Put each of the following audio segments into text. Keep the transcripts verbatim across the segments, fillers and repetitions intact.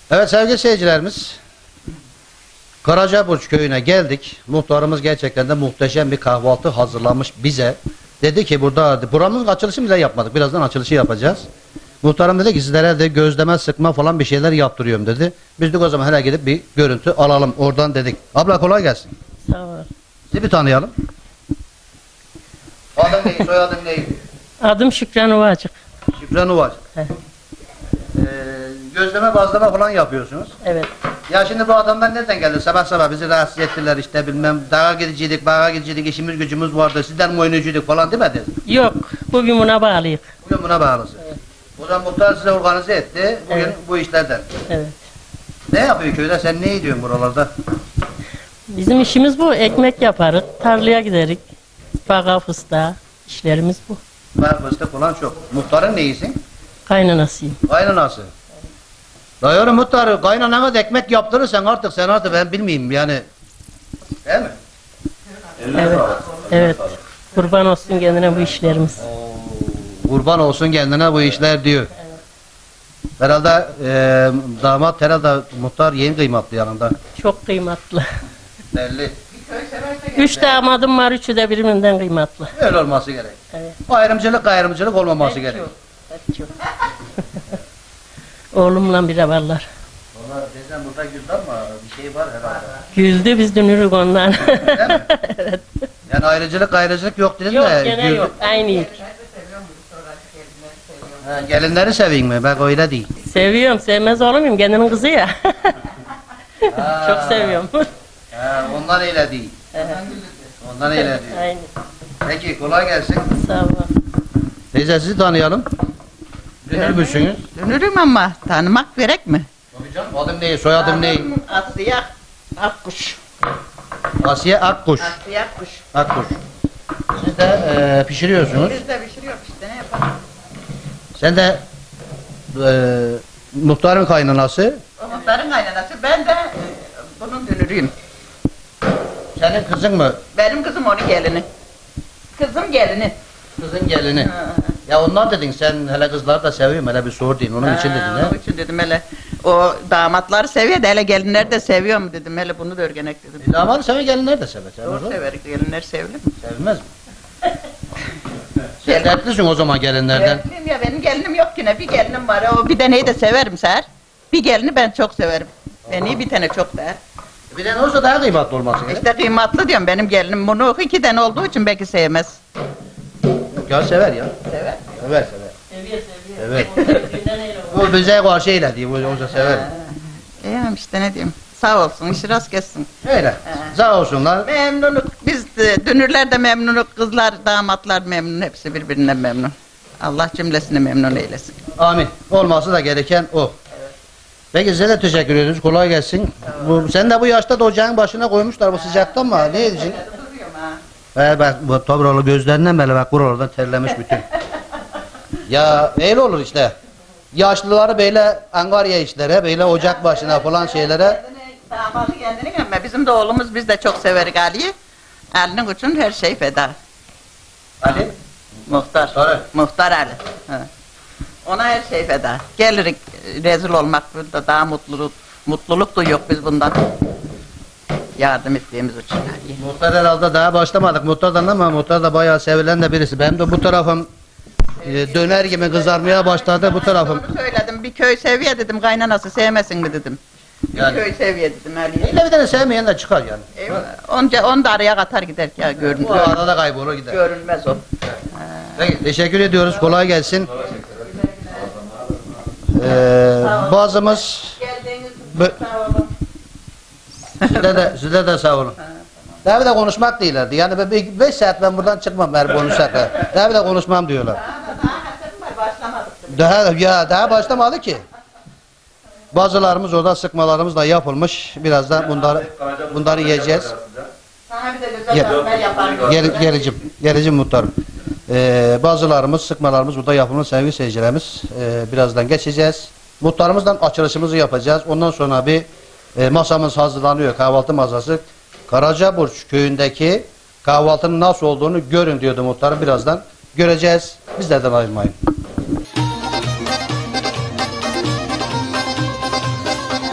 Evet sevgili seyircilerimiz, Karacaburç köyüne geldik. Muhtarımız gerçekten de muhteşem bir kahvaltı hazırlamış bize. Dedi ki burada, buranın açılışı bile yapmadık. Birazdan açılışı yapacağız. Muhtarım dedi ki sizlere de gözleme sıkma falan bir şeyler yaptırıyorum dedi. Biz de o zaman hele gidip bir görüntü alalım oradan dedik. Abla kolay gelsin. Sağ ol. Sizi bir tanıyalım. Adın neydi, soyadın neydi? Adım Şükran Uvacık. Şükran Uvacık. Ee, gözleme bazlama falan yapıyorsunuz. Evet. Ya şimdi bu adamlar nereden geldi? Sabah sabah bizi rahatsız ettiler işte bilmem. Dağa gidecektik, bağa gidecektik, işimiz gücümüz vardı. Sizden mi oynayacaktük falan demediniz. Yok. Bugün buna bağlıyız. Bugün buna bağlısın. Evet. O zaman muhtar size organize etti. Bugün evet. Bu işlerden. Evet. Ne yapıyor köyde? Sen ne ediyorsun buralarda? Bizim işimiz bu. Ekmek yaparız. Tarlaya giderik. Bağa fıstığa. İşlerimiz bu. Bağa fıstık falan çok. Muhtarın neyisin? Kaynanasıyım. Kaynanası. Dayıyorum muhtarı. Kaynanana da ekmek yaptırırsan artık sen artık ben bilmeyeyim yani. Değil mi? Evet. Evet. Kurban olsun kendine bu işlerimiz. Oo, kurban olsun kendine bu işler diyor. Evet. Herhalde e, damat herhalde muhtar yeni kıymatlı yanında. Çok kıymetli. Belli. Üç damadım var. Üçü de birbirinden kıymetli. Öyle olması gerek. Evet. Ayrımcılık ayrımcılık olmaması Hep gerek. çok. Hep çok. Oğlumla bire varlar. Valla bizden burada güldü ama bir şey var herhalde. Güldü biz dönürük ondan. Değil mi? Evet. Yani ayrıcılık ayrıcılık yok dedin Yok de. gene güldü. yok. Aynıyız. Ha, gelinleri seveyim mi? Bak öyle değil. Seviyorum. Sevmez olur muyum? Kendinin kızı ya. Ha. Çok seviyorum. Ha, ondan öyle değil. Ondan öyle değil. Aynı. Peki kolay gelsin. Sağ ol. Teyze sizi tanıyalım. Dünür müsünüz? Dönürüm ama tanımak gerek mi? Tabii canım. Adım ne? Soyadım ne? Asya Akkuş. Asiye Akkuş. Asya Akkuş. Akkuş. Siz de e, pişiriyorsunuz. Biz de pişiriyoruz işte ne yapalım. Sen de e, muhtarın kaynanası. O muhtarın kaynanası. Ben de e, bunun dönürüyüm. Senin kızın mı? Benim kızım onun gelini. Kızım gelini. Kızın gelini. Ha. Ya ondan dedin sen hele kızları da seviyorum hele bir sor deyin onun için dedin Ha, ha. Onun için dedim hele. O damatları seviyor da hele gelinler de seviyor mu dedim. Hele bunu da örgenek dedim. E, damadı sever gelinler de sever. Sevmez Doğru o. sever. Gelinler sevilir mi? Sevmez mi? Sen dertlisin o zaman gelinlerden. Gelinliğim ya benim gelinim yok yine. Bir gelinim var. O bir deneyi de severim ser. Bir gelini ben çok severim. Beni bir tane çok der. Bir tane olsa daha kıymetli olması gerek. İşte kıymetli diyorum benim gelinim. Bunu iki tane olduğu için belki sevmez. Ya sever ya. Sever. Sever sever. Seviyor seviyor. Evet. O sevdiğinden öyle olur. O bize karşı eyle diyor. O olsa sever. İyiyim işte ne diyeyim. Sağ olsun, işi rast kessin. Öyle. Sağ olsunlar. Memnunuk. Biz de, dünürler de memnunuk. Kızlar, damatlar memnun. Hepsi birbirinden memnun. Allah cümlesini memnun eylesin. Amin. Olması da gereken o. Peki size de teşekkür ediyoruz. Kolay gelsin. Bu, sen de bu yaşta da ocağın başına koymuşlar bu sıcakta ama ne edeceksin? He bak bu toprağı gözlerinden böyle bak buralardan terlemiş bütün. Ya öyle olur işte. Yaşlıları böyle Angarya işlere, böyle ocak başına falan şeylere. Damadı kendini ama bizim de oğlumuz biz de çok severiz Ali'yi. Ali'nin için her şey feda. Ali? Muhtar. Muhtar. Muhtar Ali. Ha. Ona her şey feda. Gelirik rezil olmak burada daha mutluluk mutluluk duyuyor biz bundan. Yardım ettiğimiz için. Muhtar herhalde daha başlamadık muhtardan ama muhtar da bayağı sevilen de birisi. Benim de bu tarafım e, döner gibi kızarmaya başladı bu tarafım. Onu söyledim bir köy seviye dedim kaynanası sevmesin mi dedim. Bir Yani. köy seviye dedim Ali'ye. İlle bir tane sevmeyen de çıkar yani. Eyvallah. Onca onu da araya katar gider ya görün, Bu arada kaybolur gider. görünmez o. Peki, teşekkür ediyoruz. Kolay gelsin. Ee, bazımız Geldiğiniz için sağ olun. size de, size de sağ olun. Daha bir de konuşmak değillerdi. Yani ben bir beş saat ben buradan çıkmam eğer konuşsak. Daha bir de konuşmam diyorlar. Daha ya daha başlamadı ki. Bazılarımız orada sıkmalarımız da yapılmış. Birazdan bunları bunları yiyeceğiz. Sana bir de güzel dövme yaparım. Gel, gelicim, gelicim muhtarım. Ee, bazılarımız sıkmalarımız burada yapılmış sevgili seyircilerimiz. Ee, birazdan geçeceğiz. Muhtarımızdan açılışımızı yapacağız. Ondan sonra bir e, masamız hazırlanıyor. Kahvaltı masası. Karacaburç köyündeki kahvaltının nasıl olduğunu görün diyordu muhtarım. Birazdan göreceğiz. Bizlerden ayrılmayın.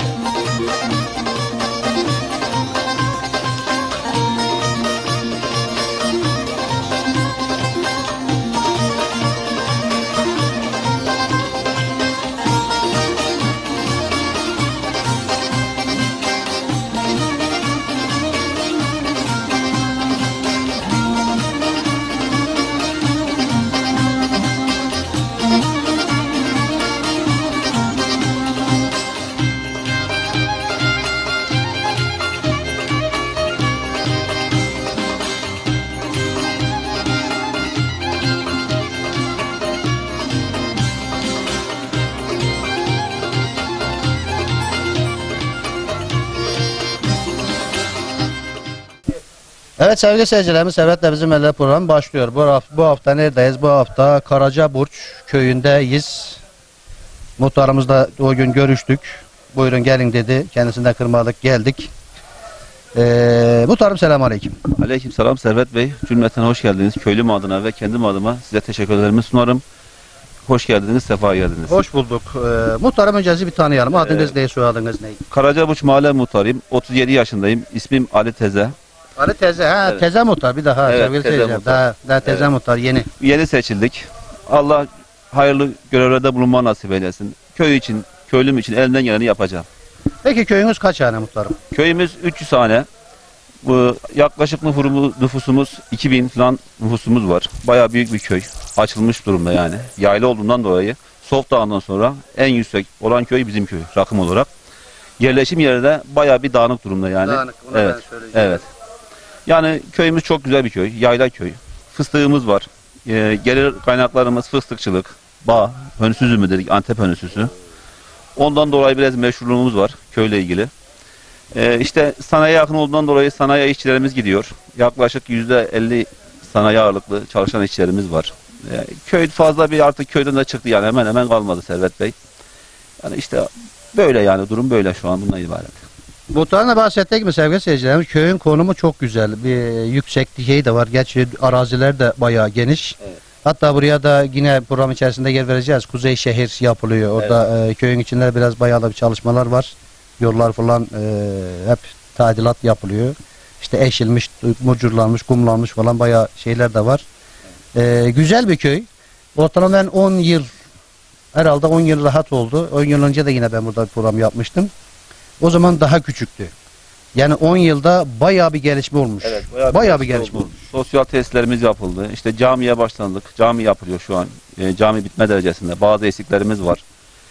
Evet sevgili seyircilerimiz, Servet'le Bizim Eller programı başlıyor. Bu hafta, bu hafta neredeyiz? Bu hafta Karacaburç köyündeyiz. Muhtarımızla o gün görüştük. Buyurun gelin dedi. Kendisinden kırmadık, geldik. Ee, muhtarım selamünaleyküm. Aleykümselam Servet Bey. Cümleten hoş geldiniz. Köylüm adına ve kendim adıma size teşekkürlerimi sunarım. Hoş geldiniz, sefa geldiniz. Hoş bulduk. Ee, muhtarım önce sizi bir tanıyalım. Adınız Ee, ne, soyadınız ne? Karacaburç Mahalle Muhtarıyım. otuz yedi yaşındayım. İsmim Ali Teze. Ali Teze, ha Evet. Teze muhtar bir daha. Evet, sevgili Teze seyirciler. muhtar. Daha, daha Teze Evet. muhtar yeni. Yeni seçildik. Allah hayırlı görevlerde bulunma nasip eylesin. Köy için, köylüm için elinden geleni yapacağım. Peki köyünüz kaç hane muhtarım? Köyümüz üç yüz hane. Bu yaklaşık nüfusumuz, nüfusumuz iki bin falan nüfusumuz var. Bayağı büyük bir köy. Açılmış durumda yani. Yayla olduğundan dolayı Sof Dağı'ndan sonra en yüksek olan köy bizim köy rakım olarak. Yerleşim yeri de bayağı bir dağınık durumda yani. Dağınık, onu evet. ben söyleyeceğim. Evet. Yani köyümüz çok güzel bir köy. Yayla köy. Fıstığımız var. Ee, gelir kaynaklarımız fıstıkçılık, bağ, hönüs üzümü dedik, Antep hönüsüsü. Ondan dolayı biraz meşhurluğumuz var köyle ilgili. Ee, işte sanayi yakın olduğundan dolayı sanayi işçilerimiz gidiyor. Yaklaşık yüzde elli sanayi ağırlıklı çalışan işçilerimiz var. Ee, köy fazla bir artık köyden de çıktı yani hemen hemen kalmadı Servet Bey. Yani işte böyle yani durum böyle şu an bundan ibaret. Muhtarına bahsettik mi sevgili seyircilerimiz? Köyün konumu çok güzel. Bir yüksek dikey de var. Gerçi araziler de bayağı geniş. Evet. Hatta buraya da yine program içerisinde yer vereceğiz. Kuzey şehir yapılıyor. Orada e, köyün içinde biraz bayağı da bir çalışmalar var. Yollar falan e, hep tadilat yapılıyor. İşte eşilmiş, mucurlanmış, kumlanmış falan bayağı şeyler de var. E, güzel bir köy. Ortalama ben on yıl, herhalde on yıl rahat oldu. on yıl önce de yine ben burada bir program yapmıştım. O zaman daha küçüktü. Yani on yılda bayağı bir gelişme olmuş. Evet, bayağı, bir gelişme olmuş. Sosyal tesislerimiz yapıldı. İşte camiye başlandık. Cami yapılıyor şu an. E, cami bitme derecesinde. Bazı eksiklerimiz var.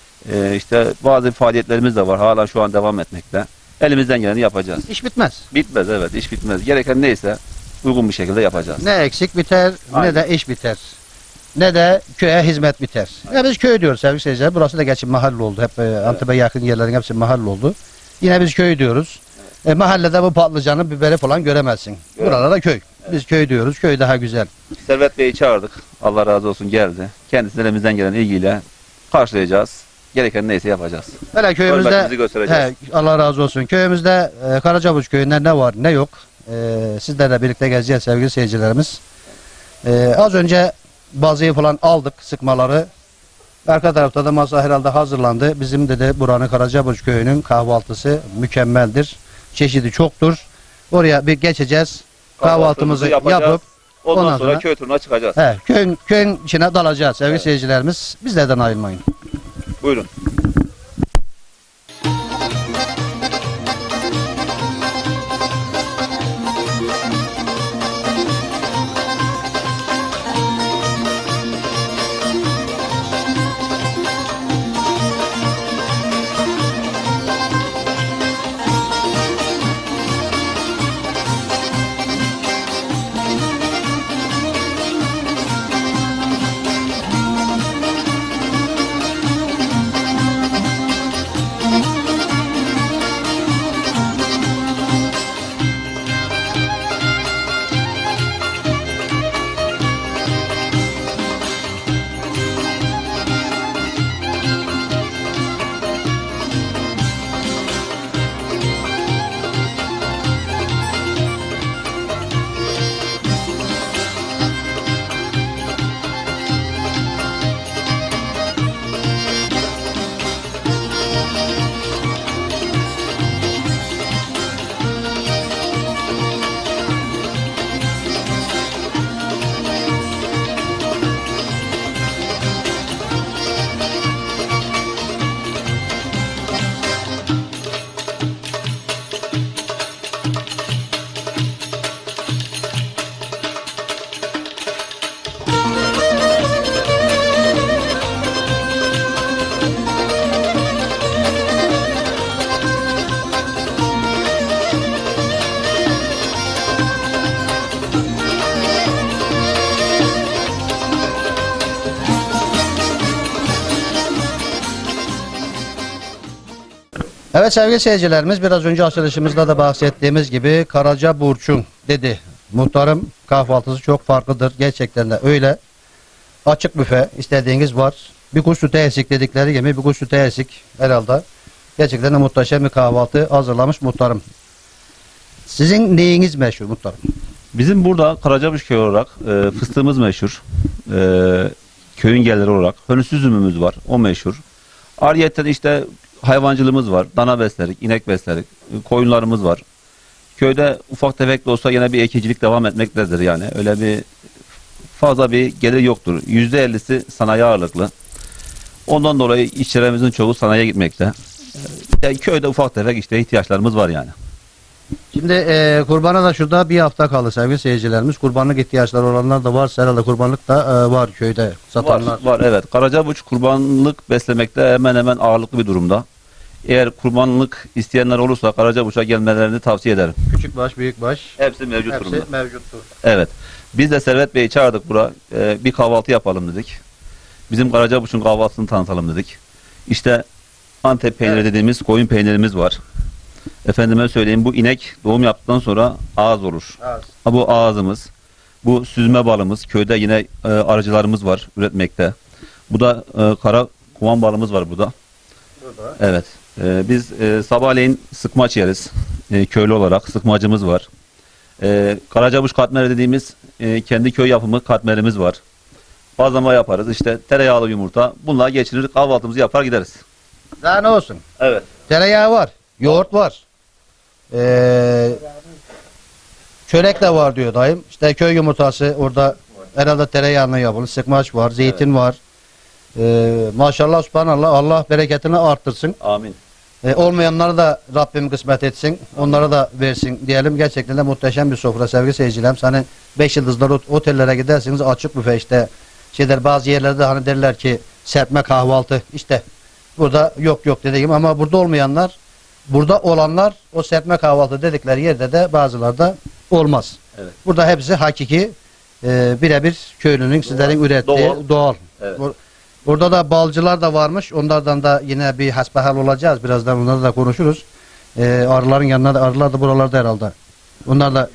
E, işte bazı faaliyetlerimiz de var. Hala şu an devam etmekte. Elimizden geleni yapacağız. İş bitmez. Bitmez evet. İş bitmez. Gereken neyse uygun bir şekilde yapacağız. Ne eksik biter, Aynen. ne de iş biter. Ne de köye hizmet biter. Ya biz köy diyoruz sevgili seyirciler. Burası da gerçi mahalle oldu. Hep e, Antep'e yakın yerlerin hepsi mahalle oldu. Yine biz köy diyoruz. E, mahallede bu patlıcanı, biberi falan göremezsin. Göremez. Buralarda köy. Biz köy diyoruz. Köy daha güzel. Servet Bey'i çağırdık. Allah razı olsun geldi. Kendisine elimizden gelen ilgiyle karşılayacağız. Gereken neyse yapacağız. Böyle köyümüzde Hürmetimizi göstereceğiz. he, Allah razı olsun. Köyümüzde e, Karacaburç köyünde ne var ne yok. E, sizlerle birlikte gezeceğiz sevgili seyircilerimiz. E, az önce bazıyı falan aldık, sıkmaları. Arka tarafta da masa herhalde hazırlandı. Bizim de de buranın Karacaburç köyünün kahvaltısı mükemmeldir. Çeşidi çoktur. Oraya bir geçeceğiz. Kahvaltımızı yapacağız. yapıp Ondan, ondan sonra, sonra- köy turuna çıkacağız. he, köyün, köyün içine dalacağız sevgili Evet. seyircilerimiz. Bizlerden ayrılmayın. Buyurun. Evet sevgili seyircilerimiz, biraz önce açılışımızda da bahsettiğimiz gibi Karacaburç'un dedi Muhtarım kahvaltısı çok farklıdır. Gerçekten de öyle. Açık büfe istediğiniz var. Bir kuş sütü eksik dedikleri gibi bir kuş sütü eksik herhalde. Gerçekten de muhteşem bir kahvaltı hazırlamış muhtarım. Sizin neyiniz meşhur muhtarım? Bizim burada Karacabuş köyü olarak e, fıstığımız meşhur. E, köyün geliri olarak. Hönüs üzümümüz var. O meşhur. Ayrıyeten işte hayvancılığımız var. Dana beslerik, inek beslerik. e, Koyunlarımız var. Köyde ufak tefek de olsa yine bir ekicilik devam etmektedir yani. Öyle bir fazla bir gelir yoktur. yüzde ellisi sanayi ağırlıklı. Ondan dolayı işçilerimizin çoğu sanayiye gitmekte. Yani köyde ufak tefek işte ihtiyaçlarımız var yani. Şimdi e, kurbana da şurada bir hafta kaldı sevgili seyircilerimiz. Kurbanlık ihtiyaçları olanlar da varsa herhalde kurbanlık da e, var köyde satanlar. Var, var evet. Karacabuç kurbanlık beslemekte hemen hemen ağırlıklı bir durumda. Eğer kurbanlık isteyenler olursa Karacabuç'a gelmelerini tavsiye ederim. Küçük baş, büyük baş. Hepsi mevcut Hepsi durumda. mevcuttur. Evet. Biz de Servet Bey'i çağırdık buraya. Ee, bir kahvaltı yapalım dedik. Bizim Karacabuç'un kahvaltısını tanıtalım dedik. İşte Antep peyniri Evet. dediğimiz koyun peynirimiz var. Efendime söyleyeyim, bu inek doğum yaptıktan sonra ağız olur. Az. Ha, bu ağzımız. Bu süzme balımız. Köyde yine e, arıcılarımız var üretmekte. Bu da e, kara kovan balımız var burada. Burada. Evet. E, biz e, sabahleyin sıkmaç yeriz. E, köylü olarak sıkmacımız var. E, Karacabuş katmeri dediğimiz e, kendi köy yapımı katmerimiz var. Bazlama yaparız. İşte tereyağlı yumurta. Bunlar geçirir, kahvaltımızı yapar gideriz. Daha ne olsun? Evet. Tereyağı var. Yoğurt var. Ee, çörek de var diyor dayım. İşte köy yumurtası orada herhalde tereyağına yapılır. Sıkmaç var. Zeytin var. Ee, maşallah subhanallah. Allah bereketini arttırsın. Amin. Ee, olmayanlara da Rabbim kısmet etsin. Onlara da versin diyelim. Gerçekten de muhteşem bir sofra sevgili seyircilerim. Hani beş yıldızlı ot- otellere gidersiniz açık büfe işte şeyler bazı yerlerde hani derler ki serpme kahvaltı işte burada yok yok dediğim ama burada olmayanlar burada olanlar o serpme kahvaltı dedikleri yerde de bazılarda olmaz. Evet. Burada hepsi hakiki e, birebir köylünün sizlerin ürettiği Doğal. doğal. Evet. Bu- Burada da balcılar da varmış. Onlardan da yine bir hasbihal olacağız. Birazdan onları da konuşuruz. Ee, arıların yanına da arılar da buralarda herhalde. Onlar da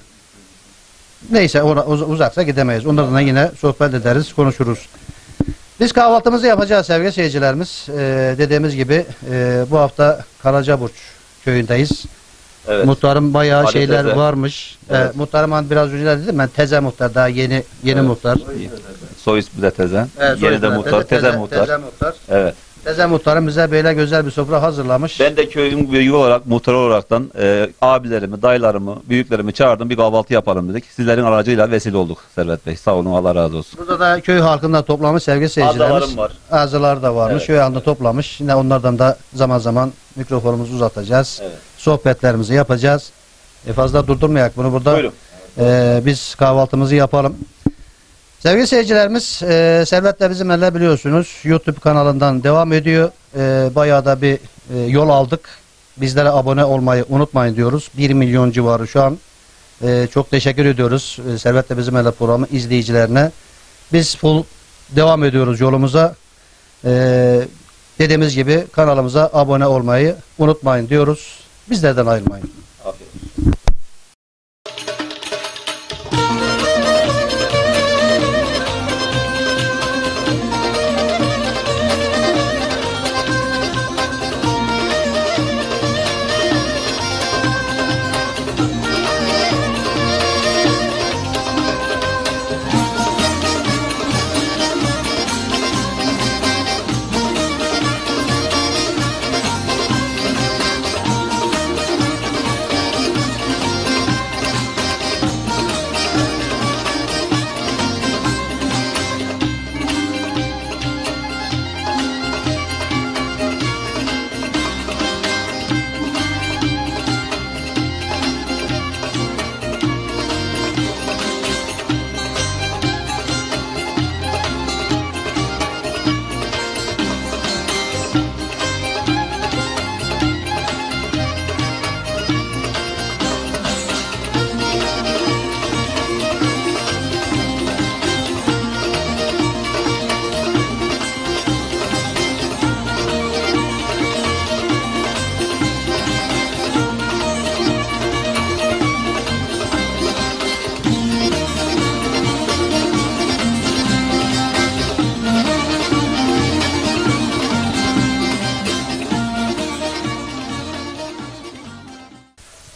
neyse ora- uz- uzaksa gidemeyiz. Onlardan da yine sohbet ederiz, konuşuruz. Biz kahvaltımızı yapacağız sevgili seyircilerimiz. Ee, dediğimiz gibi e, bu hafta Karacaburç köyündeyiz. Evet. Muhtarım bayağı Ali şeyler teze. varmış. Evet. Ee, muhtarım hani biraz önce de dedim ben teze muhtar daha yeni yeni Evet. muhtar. Soy ismi de teze. Evet, Yeni de sonuçta muhtar, teze, muhtar. Teze muhtar. Evet. Teze muhtarım bize böyle güzel bir sofra hazırlamış. Ben de köyün büyüğü olarak, muhtar olaraktan e, abilerimi, dayılarımı, büyüklerimi çağırdım. Bir kahvaltı yapalım dedik. Sizlerin aracıyla vesile olduk Servet Bey. Sağ olun, Allah razı olsun. Burada da köy halkından toplamış sevgili seyircilerimiz. Azalarım var. Azalar da varmış. Evet. Köy halkında toplamış. Yine onlardan da zaman zaman mikrofonumuzu uzatacağız. Evet. Sohbetlerimizi yapacağız. E fazla durdurmayak bunu burada. Buyurun. e, biz kahvaltımızı yapalım. Sevgili seyircilerimiz, e, Servet'le bizim eller biliyorsunuz YouTube kanalından devam ediyor. E, bayağı da bir e, yol aldık. Bizlere abone olmayı unutmayın diyoruz. bir milyon civarı şu an. E, çok teşekkür ediyoruz e, Servet'le bizim eller programı izleyicilerine. Biz full devam ediyoruz yolumuza. E, dediğimiz gibi kanalımıza abone olmayı unutmayın diyoruz. Bizlerden ayrılmayın. Afiyet olsun.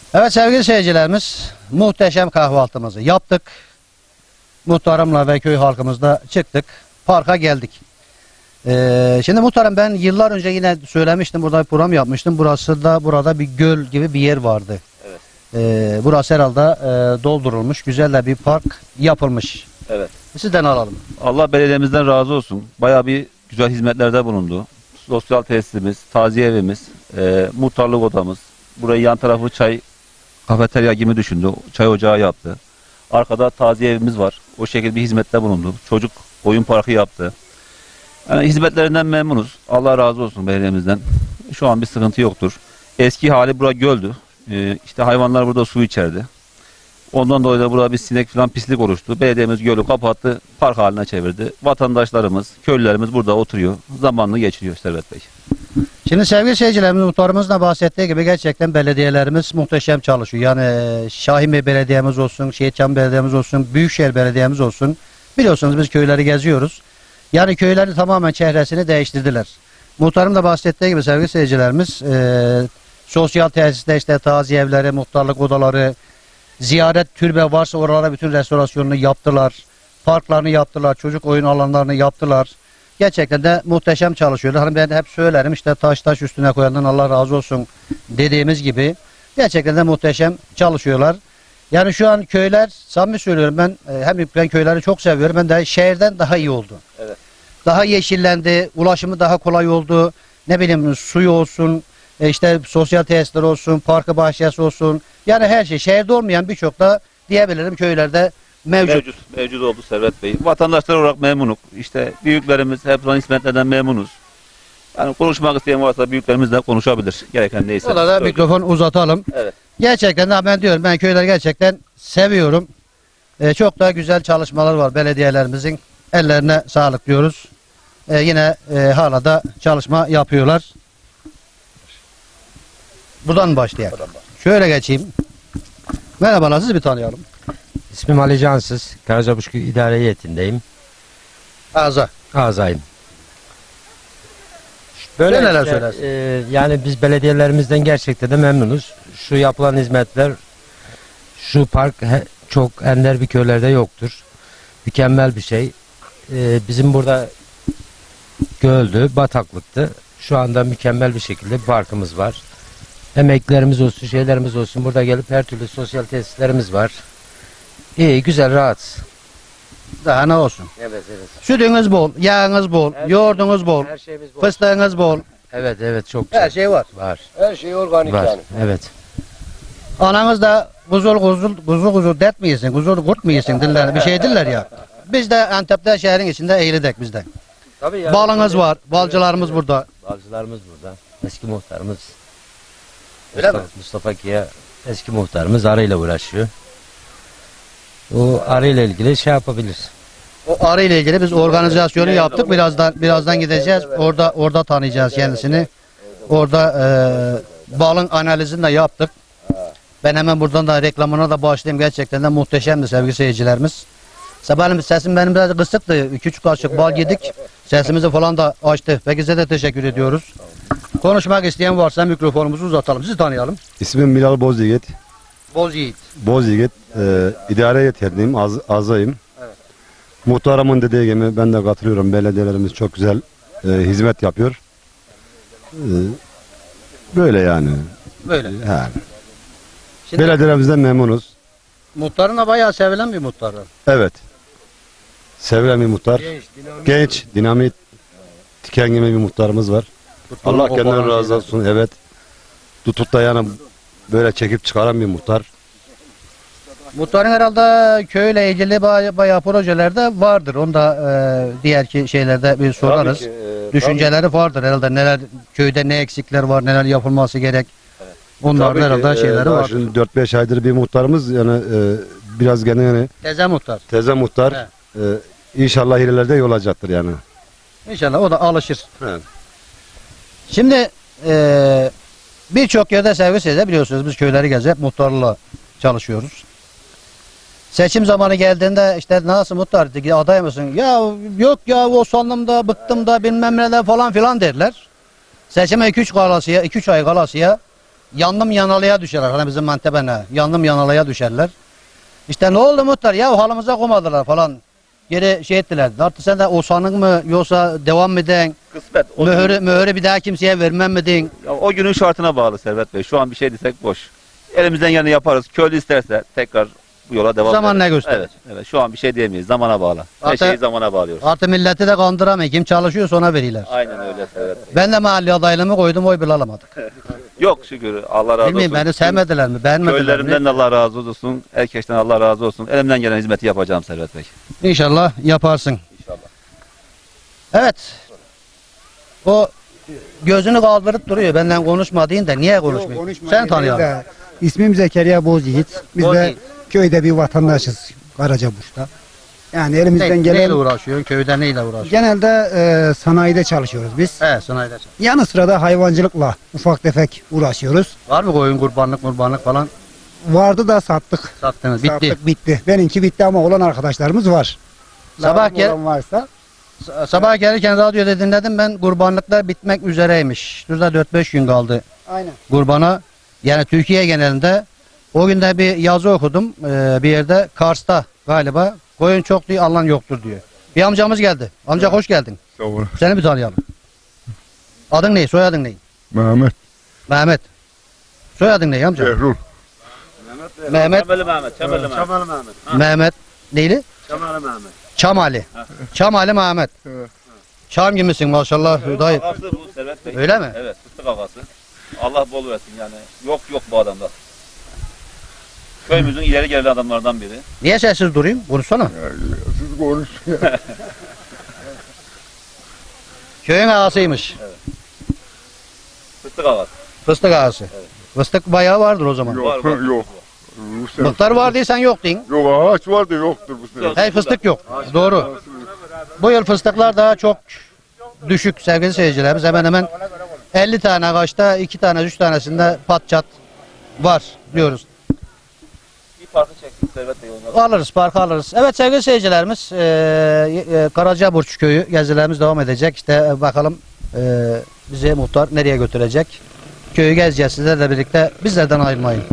Evet sevgili seyircilerimiz, muhteşem kahvaltımızı yaptık. Muhtarımla ve köy halkımızla çıktık. Parka geldik. Ee, şimdi muhtarım, ben yıllar önce yine söylemiştim, burada bir program yapmıştım. Burası da burada bir göl gibi bir yer vardı. Evet. Ee, burası herhalde e, doldurulmuş, güzel de bir park yapılmış. Evet. Sizden alalım. Allah belediyemizden razı olsun. Bayağı bir güzel hizmetlerde bulundu. Sosyal tesisimiz, taziye evimiz, e, muhtarlık odamız. Burayı yan tarafı çay, kafeterya gibi düşündü. Çay ocağı yaptı. Arkada taziye evimiz var. O şekilde bir hizmette bulundu. Çocuk oyun parkı yaptı. Yani hizmetlerinden memnunuz. Allah razı olsun belediyemizden. Şu an bir sıkıntı yoktur. Eski hali bura göldü. E, işte hayvanlar burada su içerdi. Ondan dolayı da burada bir sinek falan pislik oluştu. Belediyemiz gölü kapattı, park haline çevirdi. Vatandaşlarımız, köylülerimiz burada oturuyor. Zamanını geçiriyor Servet Bey. Şimdi sevgili seyircilerimiz, muhtarımızın da bahsettiği gibi gerçekten belediyelerimiz muhteşem çalışıyor. Yani e, Şahin Bey Belediyemiz olsun, Şehitcan Belediyemiz olsun, Büyükşehir Belediyemiz olsun. Biliyorsunuz biz köyleri geziyoruz. Yani köylerin tamamen çehresini değiştirdiler. Muhtarım da bahsettiği gibi sevgili seyircilerimiz, e, sosyal tesiste işte taziye evleri, muhtarlık odaları, ziyaret türbe varsa oralara bütün restorasyonunu yaptılar. Parklarını yaptılar, çocuk oyun alanlarını yaptılar. Gerçekten de muhteşem çalışıyorlar. Hani ben hep söylerim, işte taş taş üstüne koyandan Allah razı olsun dediğimiz gibi gerçekten de muhteşem çalışıyorlar. Yani şu an köyler, samimi söylüyorum, ben e, hem ben köyleri çok seviyorum, ben de şehirden daha iyi oldu. Evet. Daha yeşillendi, ulaşımı daha kolay oldu. Ne bileyim, suyu olsun, e, işte sosyal tesisler olsun, parkı bahçesi olsun. Yani her şey, şehirde olmayan birçok da diyebilirim köylerde mevcut. Mevcut, mevcut oldu Servet Bey. Vatandaşlar olarak memnunuk. İşte büyüklerimiz hep son hizmetlerden memnunuz. Yani konuşmak isteyen varsa büyüklerimizle konuşabilir. Gereken neyse. Ona da mikrofon uzatalım. Evet. Gerçekten de ben diyorum, ben köyleri gerçekten seviyorum. Ee, çok da güzel çalışmalar var belediyelerimizin. Ellerine sağlık diyoruz. Ee, yine e, hala da çalışma yapıyorlar. Buradan mı başlayalım? Şöyle geçeyim. Merhabalar, sizi bir tanıyalım. İsmim Ali Cansız. Karacabuşku İdare Heyetindeyim. Ağza. Ağzayım. Böyle neler işte, söylersin? e, yani biz belediyelerimizden gerçekten de memnunuz. Şu yapılan hizmetler, şu park he- çok ender bir köylerde yoktur. Mükemmel bir şey. E, bizim burada göldü, bataklıktı. Şu anda mükemmel bir şekilde bir parkımız var. Emeklerimiz olsun, şeylerimiz olsun. Burada gelip her türlü sosyal tesislerimiz var. İyi, güzel, rahat. Daha ne olsun? Evet, evet. Sütünüz bol, yağınız bol, Her yoğurdunuz bol, Her şeyimiz var. fıstığınız bol. Evet, evet, çok güzel. Her şey var. Var. Her şey organik Var. yani. Evet. Ananız da kuzul kuzul kuzul kuzul dert mi yesin, kuzul kurt mu yesin diller, bir şey diller ya. Biz de Antep'te şehrin içinde eğilidek bizde. Tabii ya. Balınız var, balcılarımız burada. Balcılarımız burada. Eski muhtarımız. Öyle Mustafa, Mustafa Kiya eski muhtarımız arıyla uğraşıyor. O arıyla ilgili şey yapabilir. O arı ile ilgili biz organizasyonu yaptık. Birazdan birazdan gideceğiz. Orada orada tanıyacağız kendisini. Orada e, balın analizini de yaptık. Ben hemen buradan da reklamına da başlayayım. Gerçekten de muhteşemdi sevgili seyircilerimiz. Sabahleyin sesim benim biraz kısıktı. Küçük kaşık bal yedik. Sesimizi falan da açtı. Peki size de teşekkür ediyoruz. Konuşmak isteyen varsa mikrofonumuzu uzatalım. Sizi tanıyalım. İsmim Bilal Bozyiğit. Boz Yiğit. Bozyiğit. E, idare yeterliyim. Az, azayım. Evet. Muhtarımın dediği gibi ben de katılıyorum. Belediyelerimiz çok güzel e, hizmet yapıyor. E, böyle yani. Böyle. yani. Şimdi Belediyelerimizden memnunuz. muhtarın da bayağı sevilen bir muhtar. Evet. Sevilen bir muhtar. Genç, dinamit, diken gibi bir muhtarımız var. Allah kendinden razı olsun. Evet. Tutup da yani böyle çekip çıkaran bir muhtar. Muhtarın herhalde köyle ilgili bayağı, bayağı projelerde vardır. Onu da e, diğer ki şeylerde bir sorarız. Tabii ki, e, Düşünceleri vardır herhalde. Neler köyde ne eksikler var, neler yapılması gerek. Onların Tabii ki, herhalde e, şeyleri daha vardır. şimdi dört beş aydır bir muhtarımız yani e, biraz gene yani Teze muhtar. teze muhtar. E, inşallah ilerlerde yol alacaktır yani. İnşallah o da alışır. Evet. Şimdi e, birçok yerde servis ede biliyorsunuz, biz köyleri gezip muhtarla çalışıyoruz. Seçim zamanı geldiğinde işte nasıl muhtar dedi, aday mısın? Ya yok ya, o sandım da bıktım da bilmem neler falan filan derler. Seçime iki üç kalasıya, iki üç ay kalasıya yandım yanalıya düşerler. Hani bizim Mantebene yandım yanalıya düşerler. İşte ne oldu muhtar? Ya halımıza koymadılar falan. Geri şey ettiler. Artık sen de Osan'ın mı yoksa devam mı edin? Kısmet. O, Mühürü, günün, mühürü bir daha kimseye vermem mi deyin? ya o günün şartına bağlı Servet Bey. Şu an bir şey desek boş. Elimizden geleni yaparız. Köylü isterse tekrar bu yola devam Zaman ederiz. ne gösterir? Evet, evet. Şu an bir şey diyemeyiz. Zamana bağlı. Her Zaten- şeyi zamana bağlıyoruz. Artık milleti de kandıramayın. Kim çalışıyorsa ona veriyorlar. Aynen öyle Servet Bey. Ben de mahalle adaylığımı koydum, oy bile alamadık. Yok şükür. Allah razı Bilmiyorum olsun. beni sevmediler mi, beğenmediler Köylülerimden mi? de Allah razı olsun. Herkesten Allah razı olsun. Elimden gelen hizmeti yapacağım Servet Bey. İnşallah yaparsın. İnşallah. Evet. O gözünü kaldırıp duruyor. Benden konuşma deyin de niye konuşmuyor? Sen tanıyalım. İsmim Zekeriya Bozyiğit. Biz Bozyiğit. de köyde bir vatandaşız Karacaburç'ta. Yani elimizden Ne, gelen neyle uğraşıyorsun? Köyde neyle uğraşıyorsun? genelde e, sanayide çalışıyoruz biz. He, sanayide. Yanı sıra da hayvancılıkla ufak tefek uğraşıyoruz. Var mı koyun kurbanlık kurbanlık falan? Vardı da sattık. Sattınız. Bitti. Sattık bitti. Benimki bitti ama olan arkadaşlarımız var. Sabah Lazım gel- olan varsa S- Sabah gelirken radyoda dinledim ben, kurbanlıklar bitmek üzereymiş. Şurada dört beş gün kaldı aynen. kurbana. Yani Türkiye genelinde. O günde bir yazı okudum ee, bir yerde, Kars'ta galiba. Koyun çok diyor, alan yoktur diyor. Bir amcamız geldi. Amca hoş geldin. Sağ ol. Seni bir tanıyalım. Adın ne? Soyadın ne? Mehmet Mehmet. Soyadın ne amca? Behlul. Mehmet. Çamelli Mehmet. Çamelli Mehmet. Mehmet. Neyli? Çamelli Mehmet. Çamali. Çamali Mehmet. Evet. Çam gibisin maşallah. Dayı. Ağası bu Servet Bey. Öyle mi? Evet, fıstık ağası. Allah bol versin yani. Yok yok bu adamda. Köyümüzün ileri gelen adamlardan biri. Niye sessiz durayım? Konuşsana. Ya, siz konuşun ya. Köyün ağasıymış. Fıstık ağası. Fıstık ağası. Fıstık bayağı vardır o zaman. Yok, Var, var. yok. Bu sene- Mıktar var değilsen yok deyin. Yok ağaç var da yoktur bu sene. Hey fıstık yok. Doğru. Bu yıl fıstıklar daha çok düşük sevgili seyircilerimiz. Hemen hemen elli tane ağaçta iki tane üç tanesinde pat çat var diyoruz. Bir parça çektik Servet Bey onları. Alırız, parka alırız. Evet sevgili seyircilerimiz, e, e, Karacaburç köyü gezilerimiz devam edecek. İşte e, bakalım e, bizi muhtar nereye götürecek? Köyü gezeceğiz sizlerle birlikte. Bizlerden ayrılmayın.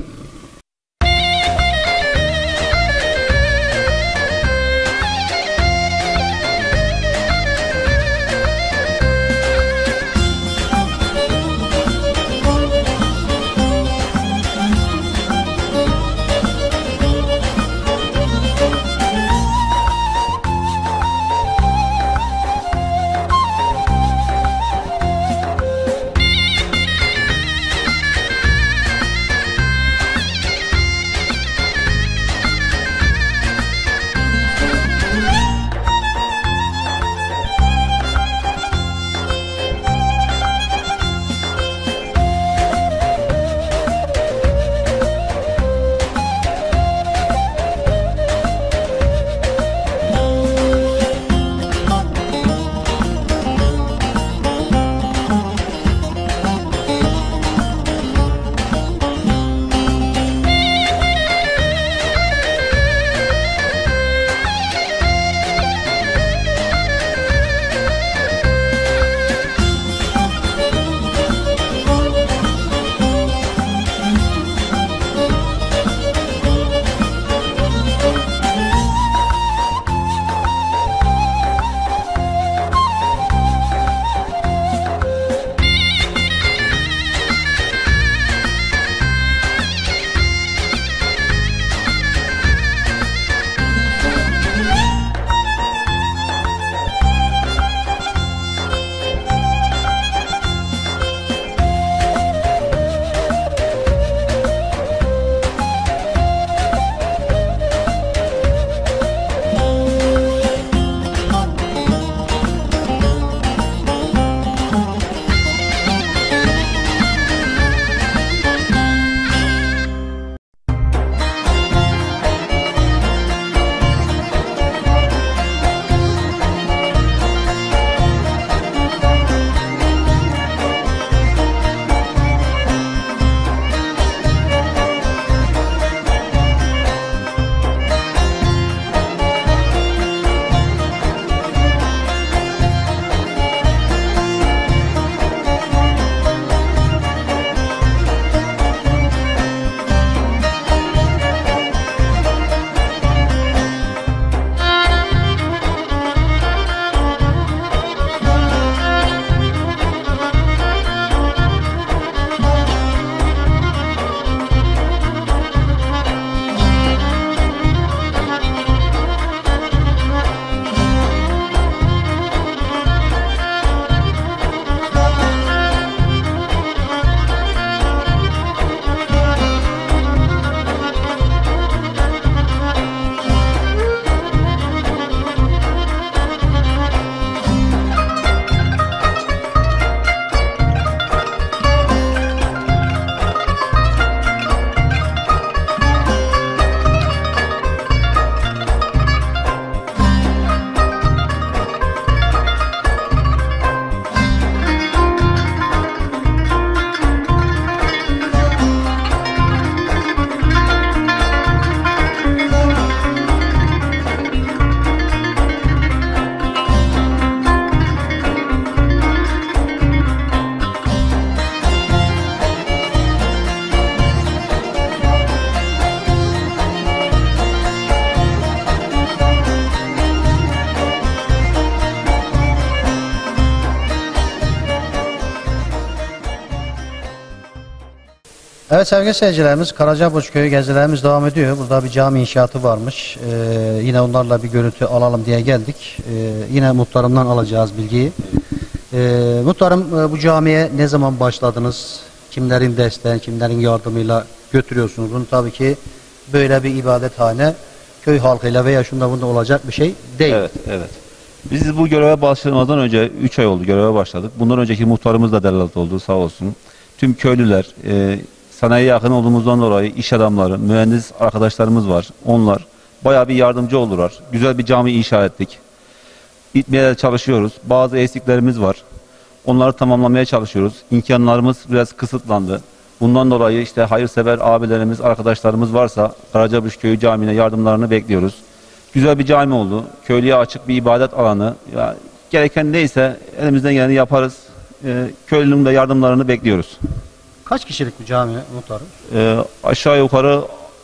Evet sevgili seyircilerimiz, Karacaburç Köyü gezilerimiz devam ediyor. Burada bir cami inşaatı varmış. Ee, yine onlarla bir görüntü alalım diye geldik. Ee, yine muhtarımdan alacağız bilgiyi. Ee, muhtarım, e, bu camiye ne zaman başladınız? Kimlerin desteği, kimlerin yardımıyla götürüyorsunuz? Bunu tabii ki böyle bir ibadethane köy halkıyla veya şunda bunda olacak bir şey değil. Evet, evet. Biz bu göreve başlamadan önce üç ay oldu göreve başladık. Bundan önceki muhtarımız da delalat oldu sağ olsun. Tüm köylüler, e, sanayiye yakın olduğumuzdan dolayı iş adamları, mühendis arkadaşlarımız var. Onlar bayağı bir yardımcı oldular. Güzel bir cami inşa ettik. Bitmeye çalışıyoruz. Bazı eksiklerimiz var. Onları tamamlamaya çalışıyoruz. İmkanlarımız biraz kısıtlandı. Bundan dolayı işte hayırsever abilerimiz, arkadaşlarımız varsa Karacaburç Köyü Camii'ne yardımlarını bekliyoruz. Güzel bir cami oldu. Köylüye açık bir ibadet alanı. Ya, gereken neyse elimizden geleni yaparız. Ee, köylünün de yardımlarını bekliyoruz. Kaç kişilik bir cami muhtarım? Ee, aşağı yukarı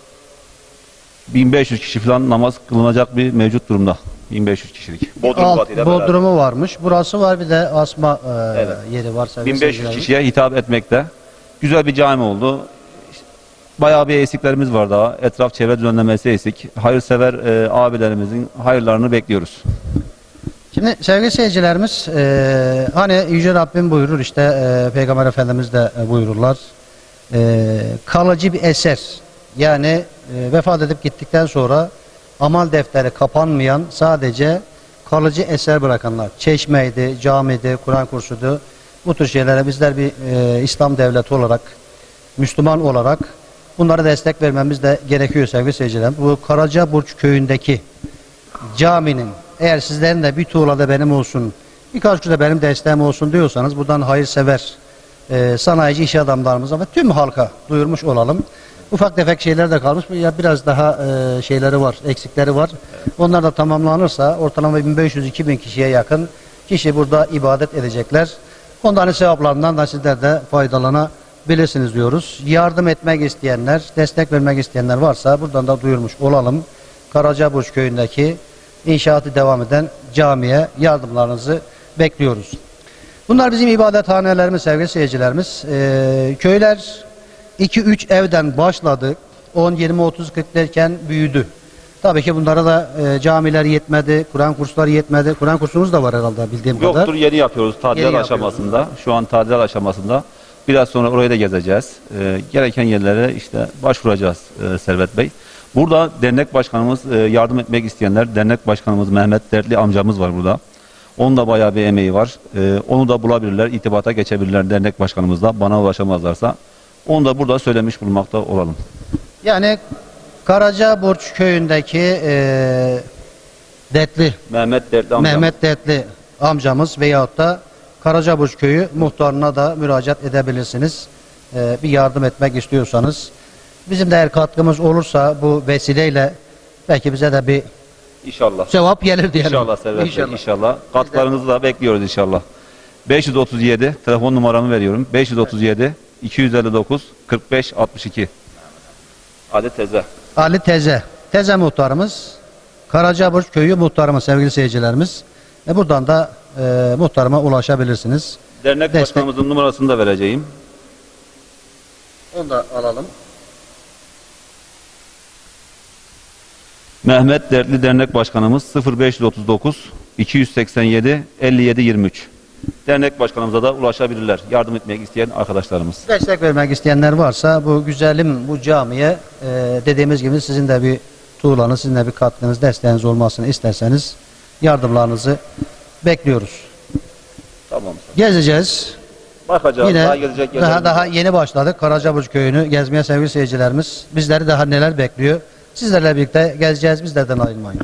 bin beş yüz kişi falan namaz kılınacak bir mevcut durumda. bin beş yüz kişilik. Bodrum Alt, katıyla beraber. Bodrumu varmış. Burası var, bir de asma e, Evet. yeri var. sevgili bin beş yüz seyircilerimiz. kişiye hitap etmekte. Güzel bir cami oldu. Bayağı bir eksiklerimiz var daha. Etraf çevre düzenlemesi eksik. Hayırsever e, abilerimizin hayırlarını bekliyoruz. Şimdi sevgili seyircilerimiz, e, hani Yüce Rabbim buyurur, işte e, Peygamber Efendimiz de e, buyururlar. E, kalıcı bir eser, yani e, vefat edip gittikten sonra amal defteri kapanmayan, sadece kalıcı eser bırakanlar. Çeşmeydi, camiydi, Kur'an kursuydu. Bu tür şeylere bizler bir e, İslam devleti olarak, Müslüman olarak bunlara destek vermemiz de gerekiyor sevgili seyirciler. Bu Karacaburç köyündeki caminin, eğer sizlerin de bir tuğla da benim olsun, birkaç kuruş da benim desteğim olsun diyorsanız, buradan hayırsever e, sanayici iş adamlarımıza ve tüm halka duyurmuş olalım. Ufak tefek şeyler de kalmış. Ya biraz daha e, şeyleri var, eksikleri var. Onlar da tamamlanırsa ortalama bin beş yüz iki bin kişiye yakın kişi burada ibadet edecekler. Ondan sevaplarından da sizler de faydalanabilirsiniz diyoruz. Yardım etmek isteyenler, destek vermek isteyenler varsa buradan da duyurmuş olalım. Karacaburç köyündeki inşaatı devam eden camiye yardımlarınızı bekliyoruz. Bunlar bizim ibadethanelerimiz sevgili seyircilerimiz. Ee, köyler iki üç evden başladı. on, yirmi, otuz, kırk derken büyüdü. Tabii ki bunlara da e, camiler yetmedi, Kur'an kursları yetmedi. Kur'an kursumuz da var herhalde bildiğim kadar. Yoktur, yeni yapıyoruz tadilat Yeni aşamasında. Şu an tadilat aşamasında. Biraz sonra orayı da gezeceğiz. Ee, gereken yerlere işte başvuracağız e, Servet Bey. Burada dernek başkanımız, e, yardım etmek isteyenler, dernek başkanımız Mehmet Dertli amcamız var burada. Onun da bayağı bir emeği var. E, onu da bulabilirler, irtibata geçebilirler dernek başkanımızla. Bana ulaşamazlarsa onu da burada söylemiş bulunmakta olalım. Yani Karacaburç köyündeki e, Dertli, Mehmet Dertli amcamız. Mehmet Dertli amcamız veyahut da Karacaburç köyü muhtarına da müracaat edebilirsiniz. E, bir yardım etmek istiyorsanız. Bizim de eğer katkımız olursa bu vesileyle belki bize de bir İnşallah. cevap gelir diyelim. İnşallah Servet Bey, İnşallah. inşallah. Katkılarınızı da bekliyoruz inşallah. beş yüz otuz yedi telefon numaramı veriyorum. beş yüz otuz yedi iki yüz elli dokuz kırk beş altmış iki. Ali Teze. Ali Teze. Teze muhtarımız. Karacaburç köyü muhtarımız sevgili seyircilerimiz. E buradan da e, muhtarıma ulaşabilirsiniz. Dernek Destek- başkanımızın numarasını da vereceğim. Onu da alalım. Mehmet Dertli Dernek Başkanımız sıfır beş otuz dokuz iki yüz seksen yedi elli yedi yirmi üç. Dernek başkanımıza da ulaşabilirler. Yardım etmek isteyen arkadaşlarımız. Destek vermek isteyenler varsa bu güzelim bu camiye e, dediğimiz gibi sizin de bir tuğlanız, sizin de bir katkınız, desteğiniz olmasını isterseniz yardımlarınızı bekliyoruz. Tamam. Gezeceğiz. Bakacağız. Yine daha gelecek daha, yerlerimiz daha var. yeni başladık Karacaburç köyünü gezmeye sevgili seyircilerimiz. Bizleri daha neler bekliyor? Sizlerle birlikte gezeceğiz. Bizlerden ayrılmayın.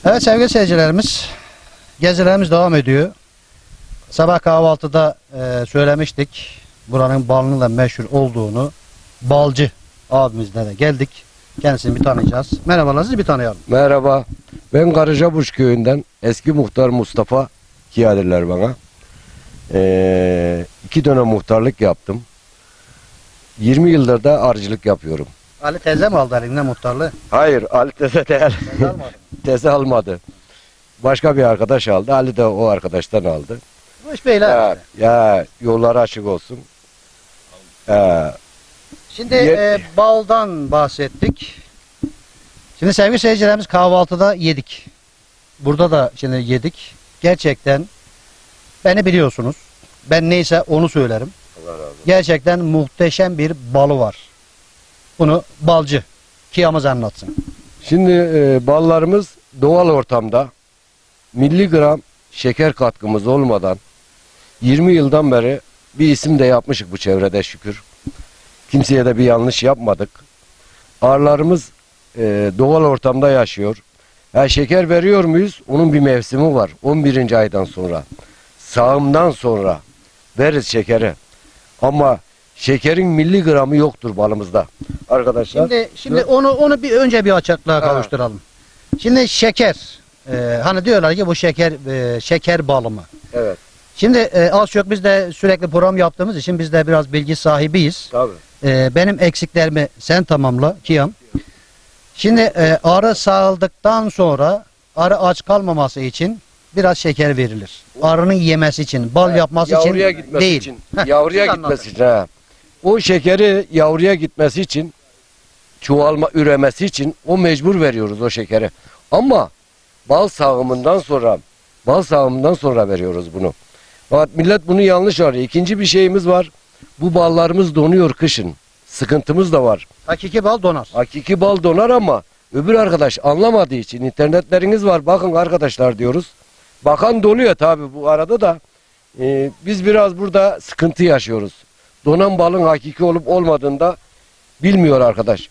Evet sevgili seyircilerimiz, gezilerimiz devam ediyor. Sabah kahvaltıda e, söylemiştik buranın balının da meşhur olduğunu. Balcı abimizle de geldik. Kendisini bir tanıyacağız. Merhabalar, sizi bir tanıyalım. Merhaba. Ben Karacabuş köyünden eski muhtar Mustafa Kiyadirler bana. Ee, iki dönem muhtarlık yaptım. yirmi yıldır da arıcılık yapıyorum. Ali teyze mi aldı elinden muhtarlığı? Hayır, Ali teze değil. Teyze almadı. Teze almadı. Başka bir arkadaş aldı. Ali de o arkadaştan aldı. Bu iş böyle. Ya, ya yolları açık olsun. Ee, Şimdi Ye- e, baldan bahsettik. Şimdi sevgili seyircilerimiz kahvaltıda yedik. Burada da şimdi yedik. Gerçekten beni biliyorsunuz. Ben neyse onu söylerim. Gerçekten muhteşem bir balı var. Bunu balcı Kıyamız anlatsın. Şimdi e, ballarımız doğal ortamda miligram şeker katkımız olmadan yirmi yıldan beri bir isim de yapmışık bu çevrede şükür. Kimseye de bir yanlış yapmadık. Arılarımız e, doğal ortamda yaşıyor. Ha, şeker veriyor muyuz? Onun bir mevsimi var. on birinci aydan sonra. Sağımdan sonra veririz şekeri. Ama şekerin milligramı yoktur balımızda. Arkadaşlar. Şimdi şimdi onu onu bir önce bir açıklığa kavuşturalım. Şimdi şeker e, hani diyorlar ki bu şeker e, şeker balı mı? Evet. Şimdi e, az çok biz de sürekli program yaptığımız için biz de biraz bilgi sahibiyiz. Tabii. E, benim eksiklerimi sen tamamla Kıyam. Şimdi e, arı sağıldıktan sonra arı aç kalmaması için biraz şeker verilir. Arının yemesi için, bal yapması Yavruya için gitmesi değil. için. Heh, Yavruya siz gitmesi anlatın. için. Ha. O şekeri yavruya gitmesi için çoğalma üremesi için o mecbur veriyoruz o şekeri. Ama bal sağımından sonra bal sağımından sonra veriyoruz bunu. Fakat millet bunu yanlış arıyor. İkinci bir şeyimiz var. Bu ballarımız donuyor kışın. Sıkıntımız da var. Hakiki bal donar. Hakiki bal donar ama öbür arkadaş anlamadığı için internetleriniz var. Bakın arkadaşlar diyoruz. Bakan doluyor tabi bu arada da. Ee, biz biraz burada sıkıntı yaşıyoruz. Donan balın hakiki olup olmadığında bilmiyor arkadaş.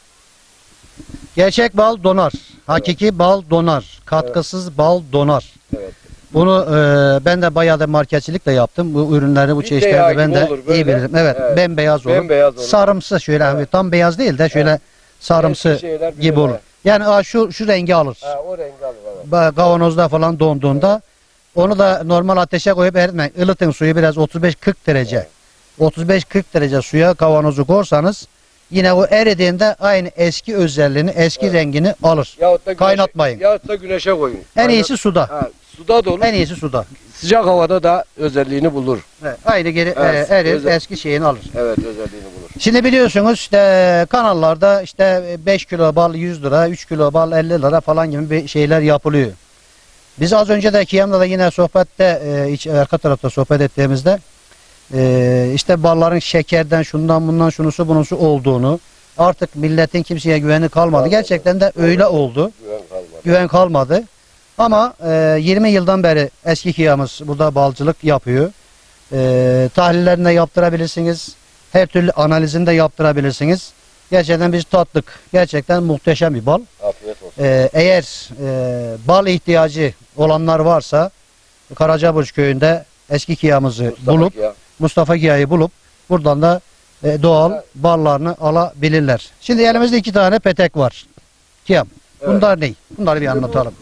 Gerçek bal donar. Hakiki bal donar. Katkısız bal donar. Evet. Bunu e, ben de bayağı da marketçilik de yaptım. Bu ürünleri, bu Bir çeşitleri teyağı de ben gibi de olur, böyle. iyi bilirim. Evet, Evet. bembeyaz olur. Bembeyaz olur. Sarımsı şöyle hafif, tam beyaz değil de şöyle sarımsı Eski şeyler gibi böyle. olur. Yani aa, şu şu rengi alır. Ha, o rengi alır. Evet. Ba- Kavanozda falan donduğunda onu da normal ateşe koyup eritmeyin. Ilıtın suyu biraz otuz beş kırk derece. otuz beş kırk derece suya kavanozu korsanız yine o eridiğinde aynı eski özelliğini, eski rengini alır. Yahut da güneşe, Kaynatmayın. Yahut da güneşe koyun. En Kaynat- iyisi suda. Ha, suda da olur. En iyisi suda. Sıcak havada da özelliğini bulur. Evet, aynı geri Evet, e, erir, özel- eski şeyini alır. Evet, özelliğini bulur. Şimdi biliyorsunuz işte kanallarda işte beş kilo bal yüz lira, üç kilo bal elli lira falan gibi bir şeyler yapılıyor. Biz az önce de Kıyam'da da yine sohbette e, iç, arka tarafta sohbet ettiğimizde e, işte balların şekerden şundan bundan şunusu bunusu olduğunu, artık milletin kimseye güveni kalmadı. Gerçekten de öyle oldu. Güven kalmadı. Güven kalmadı. Ama e, yirmi yıldan beri eski Kıyam'ız burada balcılık yapıyor. E, tahlillerini de yaptırabilirsiniz. Her türlü analizini de yaptırabilirsiniz. Gerçekten biz tattık. Gerçekten muhteşem bir bal. Afiyet olsun. Ee, eğer e, bal ihtiyacı olanlar varsa Karacaburç köyünde eski kıyamızı Mustafa bulup Kiya. Mustafa Kiya'yı bulup buradan da e, doğal ballarını alabilirler. Şimdi elimizde iki tane petek var. Kiyam. Evet. Bunlar ne? Bunları bir anlatalım.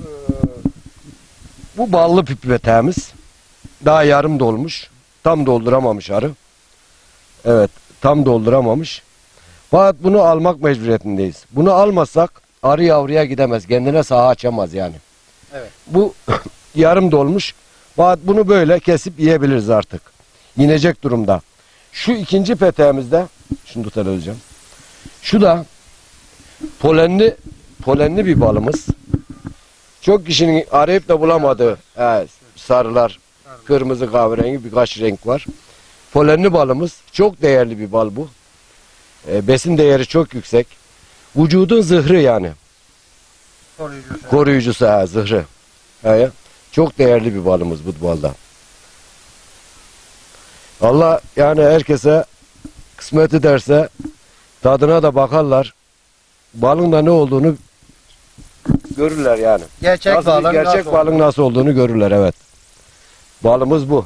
Bu ballı pipetemiz daha yarım dolmuş. Tam dolduramamış arı. Evet, tam dolduramamış. Fakat bunu almak mecburiyetindeyiz. Bunu almazsak arı yavruya gidemez. Kendine saha açamaz yani. Evet. Bu yarım dolmuş. Fakat bunu böyle kesip yiyebiliriz artık. Yinecek durumda. Şu ikinci peteğimizde, şunu tutalım hocam. Şu da polenli polenli bir balımız. Çok kişinin arayıp da bulamadığı evet, sarılar, kırmızı kahverengi birkaç renk var. Polenli balımız. Çok değerli bir bal bu. E, besin değeri çok yüksek. Vücudun zırhı yani. Koruyucusu. Koruyucusu ha, zırhı. Ha, ya. Çok değerli bir balımız bu balda. Allah yani herkese kısmet ederse tadına da bakarlar. Balın da ne olduğunu görürler yani. Gerçek Nasıl, balın gerçek nasıl balın nasıl olduğunu görürler, evet. Balımız bu.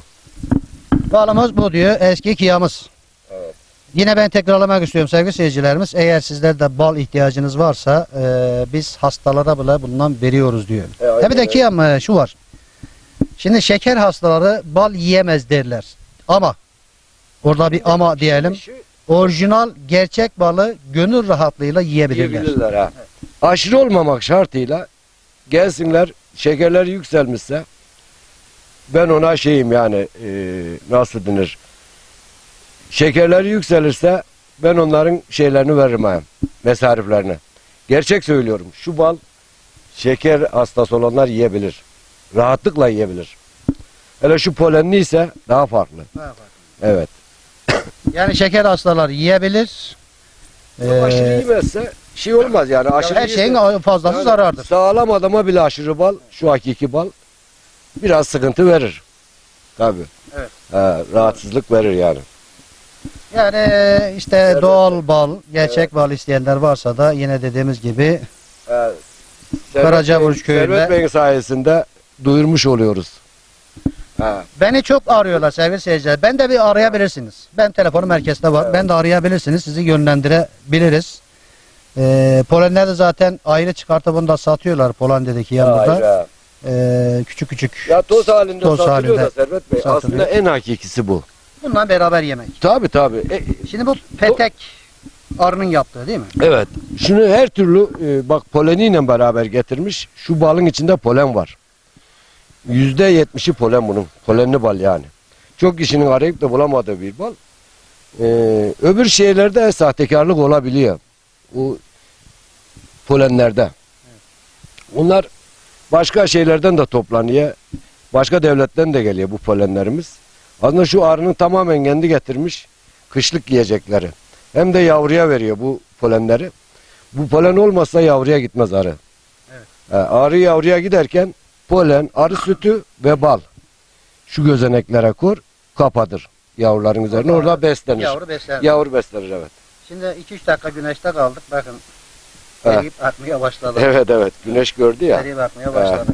Balımız bu diyor, eski kıyamız. Evet. Yine ben tekrarlamak istiyorum sevgili seyircilerimiz. Eğer sizlerde bal ihtiyacınız varsa e, biz hastalara bile bundan veriyoruz diyor. E, aynen Tabii de öyle. kıyam e, şu var. Şimdi şeker hastaları bal yiyemez derler. Ama orada bir ama diyelim. Orijinal gerçek balı gönül rahatlığıyla yiyebilirler. Yiyebilirler ha. Aşırı olmamak şartıyla gelsinler, şekerler yükselmişse ben ona şeyim yani e, nasıl denir, şekerler yükselirse ben onların şeylerini veririm ha, mesariflerini. Gerçek söylüyorum, şu bal şeker hastası olanlar yiyebilir. Rahatlıkla yiyebilir. Hele şu polenli ise daha farklı. Daha farklı. Evet. Yani şeker hastaları yiyebilir. Çok aşırı Ee, yemezse şey olmaz yani. Aşırı her şeyin yiyse- fazlası Yani zarardır. Sağlam adama bile aşırı bal, şu hakiki bal biraz sıkıntı verir. Tabii. Evet. Ha, rahatsızlık verir yani. Yani e, işte doğal bal, gerçek bal isteyenler varsa da yine dediğimiz gibi Ha, Karacaburç Bey- köyünde- Servet Bey'in sayesinde duyurmuş oluyoruz. Ha, beni çok arıyorlar sevgili seyirciler. Ben de bir arayabilirsiniz. Ben telefonu merkezde var. Evet. Ben de arayabilirsiniz. Sizi yönlendirebiliriz. Ee, polenleri de zaten ayrı çıkartıp bunu da satıyorlar Polonya'daki hayır yanında. ha. Ee, küçük küçük. Ya toz halinde Toz satılıyor halinde da Servet Bey. satılıyor. Aslında en hakikisi bu. Bununla beraber yemek. Tabii tabii. E, Şimdi bu petek arının yaptığı değil mi? evet. Şunu her türlü e, bak poleniyle beraber getirmiş. Şu balın içinde polen var. Yüzde yetmişi polen bunun. Polenli bal yani. Çok kişinin arayıp da bulamadığı bir bal. Ee, öbür şeylerde sahtekarlık olabiliyor. O polenlerde. Onlar başka şeylerden de toplanıyor. Başka devletten de geliyor bu polenlerimiz. Aslında şu arının tamamen kendi getirmiş kışlık yiyecekleri. Hem de yavruya veriyor bu polenleri. Bu polen olmazsa yavruya gitmez arı. Evet. Ee, arı yavruya giderken polen, arı sütü ve bal. Şu gözeneklere kur, kapadır yavruların üzerine. Orada beslenir. Yavru besler. Yavru beslenir, evet. Şimdi iki üç dakika güneşte kaldık. Bakın. Ha. Eriyip akmaya başladı. Evet evet. Güneş gördü ya. Eriyip akmaya başladı.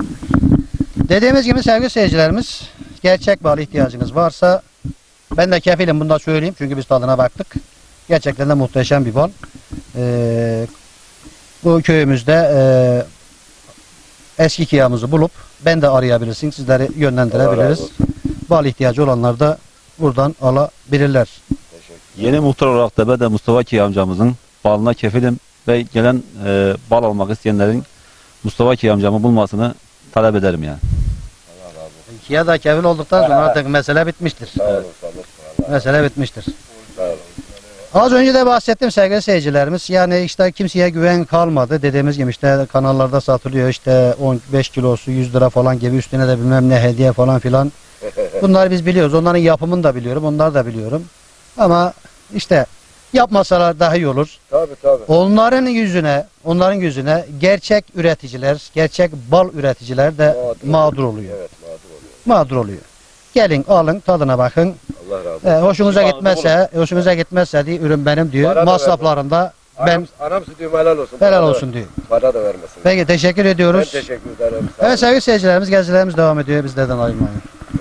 Dediğimiz gibi sevgili seyircilerimiz, gerçek bal ihtiyacınız varsa ben de kefilim, bunu da söyleyeyim çünkü biz tadına baktık. Gerçekten de muhteşem bir bal. Ee, bu köyümüzde e, eski kıyamızı bulup ben de arayabilirsin, sizleri Allah razı yönlendirebiliriz. olsun. Bal ihtiyacı olanlar da buradan alabilirler. Yeni muhtar olarak da ben de Mustafa Kiye amcamızın balına kefilim ve gelen e, bal almak isteyenlerin Mustafa Kiye amcamı bulmasını talep ederim yani. Kiya da kefil olduktan sonra artık mesele bitmiştir. Sağ olun, sağ olun. Mesele bitmiştir. Sağ olun. Az önce de bahsettim sevgili seyircilerimiz. Yani işte kimseye güven kalmadı. Dediğimiz gibi işte kanallarda satılıyor. İşte on beş kilosu yüz lira falan gibi, üstüne de bilmem ne hediye falan filan. Bunları biz biliyoruz. Onların yapımını da biliyorum. Onları da biliyorum. Ama işte yapmasalar daha iyi olur. Tabii tabii. Onların yüzüne, onların yüzüne gerçek üreticiler, gerçek bal üreticiler de Mağdur mağdur oluyor. Evet, mağdur oluyor. Mağdur oluyor. Gelin alın, tadına bakın. Allah razı olsun. E, hoşunuza Şifanızı gitmezse, hoşunuza gitmezse diye ürün benim diyor. Para da Masraflarında ben Anam, anam sütüğüm helal olsun. helal Para da olsun ver- diyor. Para da vermesin. Peki teşekkür Ben ediyoruz. teşekkür ederim. Sağ Evet olun. sevgili seyircilerimiz, gezilerimiz devam ediyor. Bizlerden ayrılmayın.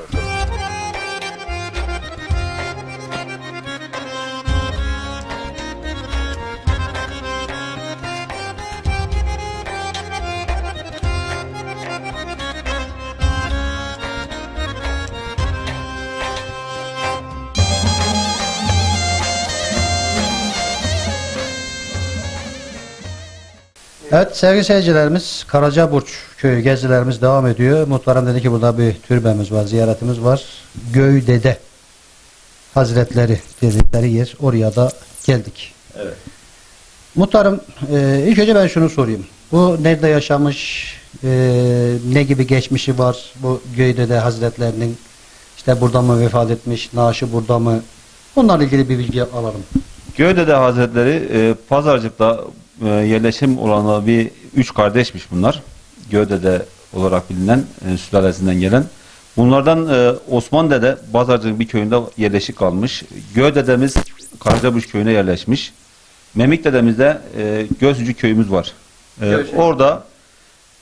Evet sevgili seyircilerimiz, Karacaburç köyü gezilerimiz devam ediyor. Muhtarım dedi ki burada bir türbemiz var, ziyaretimiz var. Göydede Hazretleri dedikleri yer, oraya da geldik. Evet. Muhtarım e, ilk önce ben şunu sorayım. Bu nerede yaşamış, e, ne gibi geçmişi var bu Göydede Hazretlerinin? İşte burada mı vefat etmiş, naaşı burada mı? Bunlarla ilgili bir bilgi alalım. Göydede Hazretleri e, Pazarcık'ta e, yerleşim olanı bir üç kardeşmiş bunlar. Göydede olarak bilinen e, sülalesinden gelen. Bunlardan e, Osman Dede Pazarcık'ın bir köyünde yerleşik kalmış. Göydedemiz Karacaburç köyüne yerleşmiş. Memik dedemizde e, Gözcü köyümüz var. E, Gözcü. orada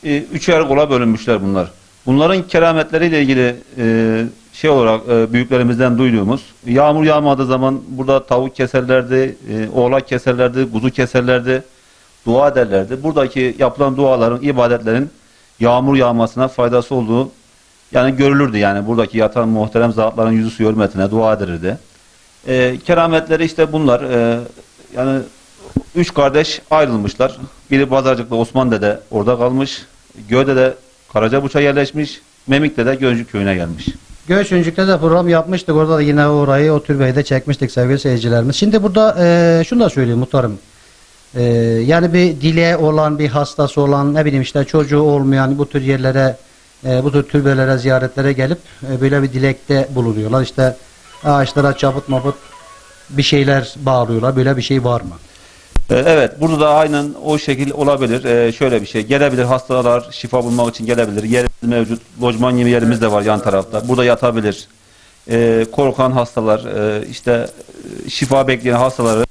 e, üçer kola bölünmüşler bunlar. Bunların kerametleriyle ilgili e, şey olarak e, büyüklerimizden duyduğumuz, yağmur yağmadığı zaman burada tavuk keserlerdi, e, oğlak keserlerdi, kuzu keserlerdi, dua ederlerdi. Buradaki yapılan duaların, ibadetlerin yağmur yağmasına faydası olduğu yani görülürdü yani. Buradaki yatan muhterem zatların yüzü suyu hürmetine dua edilirdi. E, kerametleri işte bunlar. E, yani üç kardeş ayrılmışlar. Biri Pazarcık'ta Osman Dede orada kalmış. Göğde'de Karacabuç'a yerleşmiş. Memik'te de Gölcük köyüne gelmiş. Göğsüncük'te de program yapmıştık. Orada da yine orayı o türbeyi de çekmiştik sevgili seyircilerimiz. Şimdi burada e, şunu da söyleyeyim muhtarım. E, yani bir dile olan, bir hastası olan, ne bileyim işte çocuğu olmayan bu tür yerlere, e, bu tür türbelere, ziyaretlere gelip e, böyle bir dilekte bulunuyorlar. İşte ağaçlara çaput maput bir şeyler bağlıyorlar. Böyle bir şey var mı? Evet, burada da aynen o şekil olabilir. Ee, şöyle bir şey, gelebilir hastalar şifa bulmak için gelebilir. Yerimiz mevcut, lojman gibi yerimiz de var yan tarafta. Burada yatabilir. Ee, korkan hastalar, e, işte e, şifa bekleyen hastaları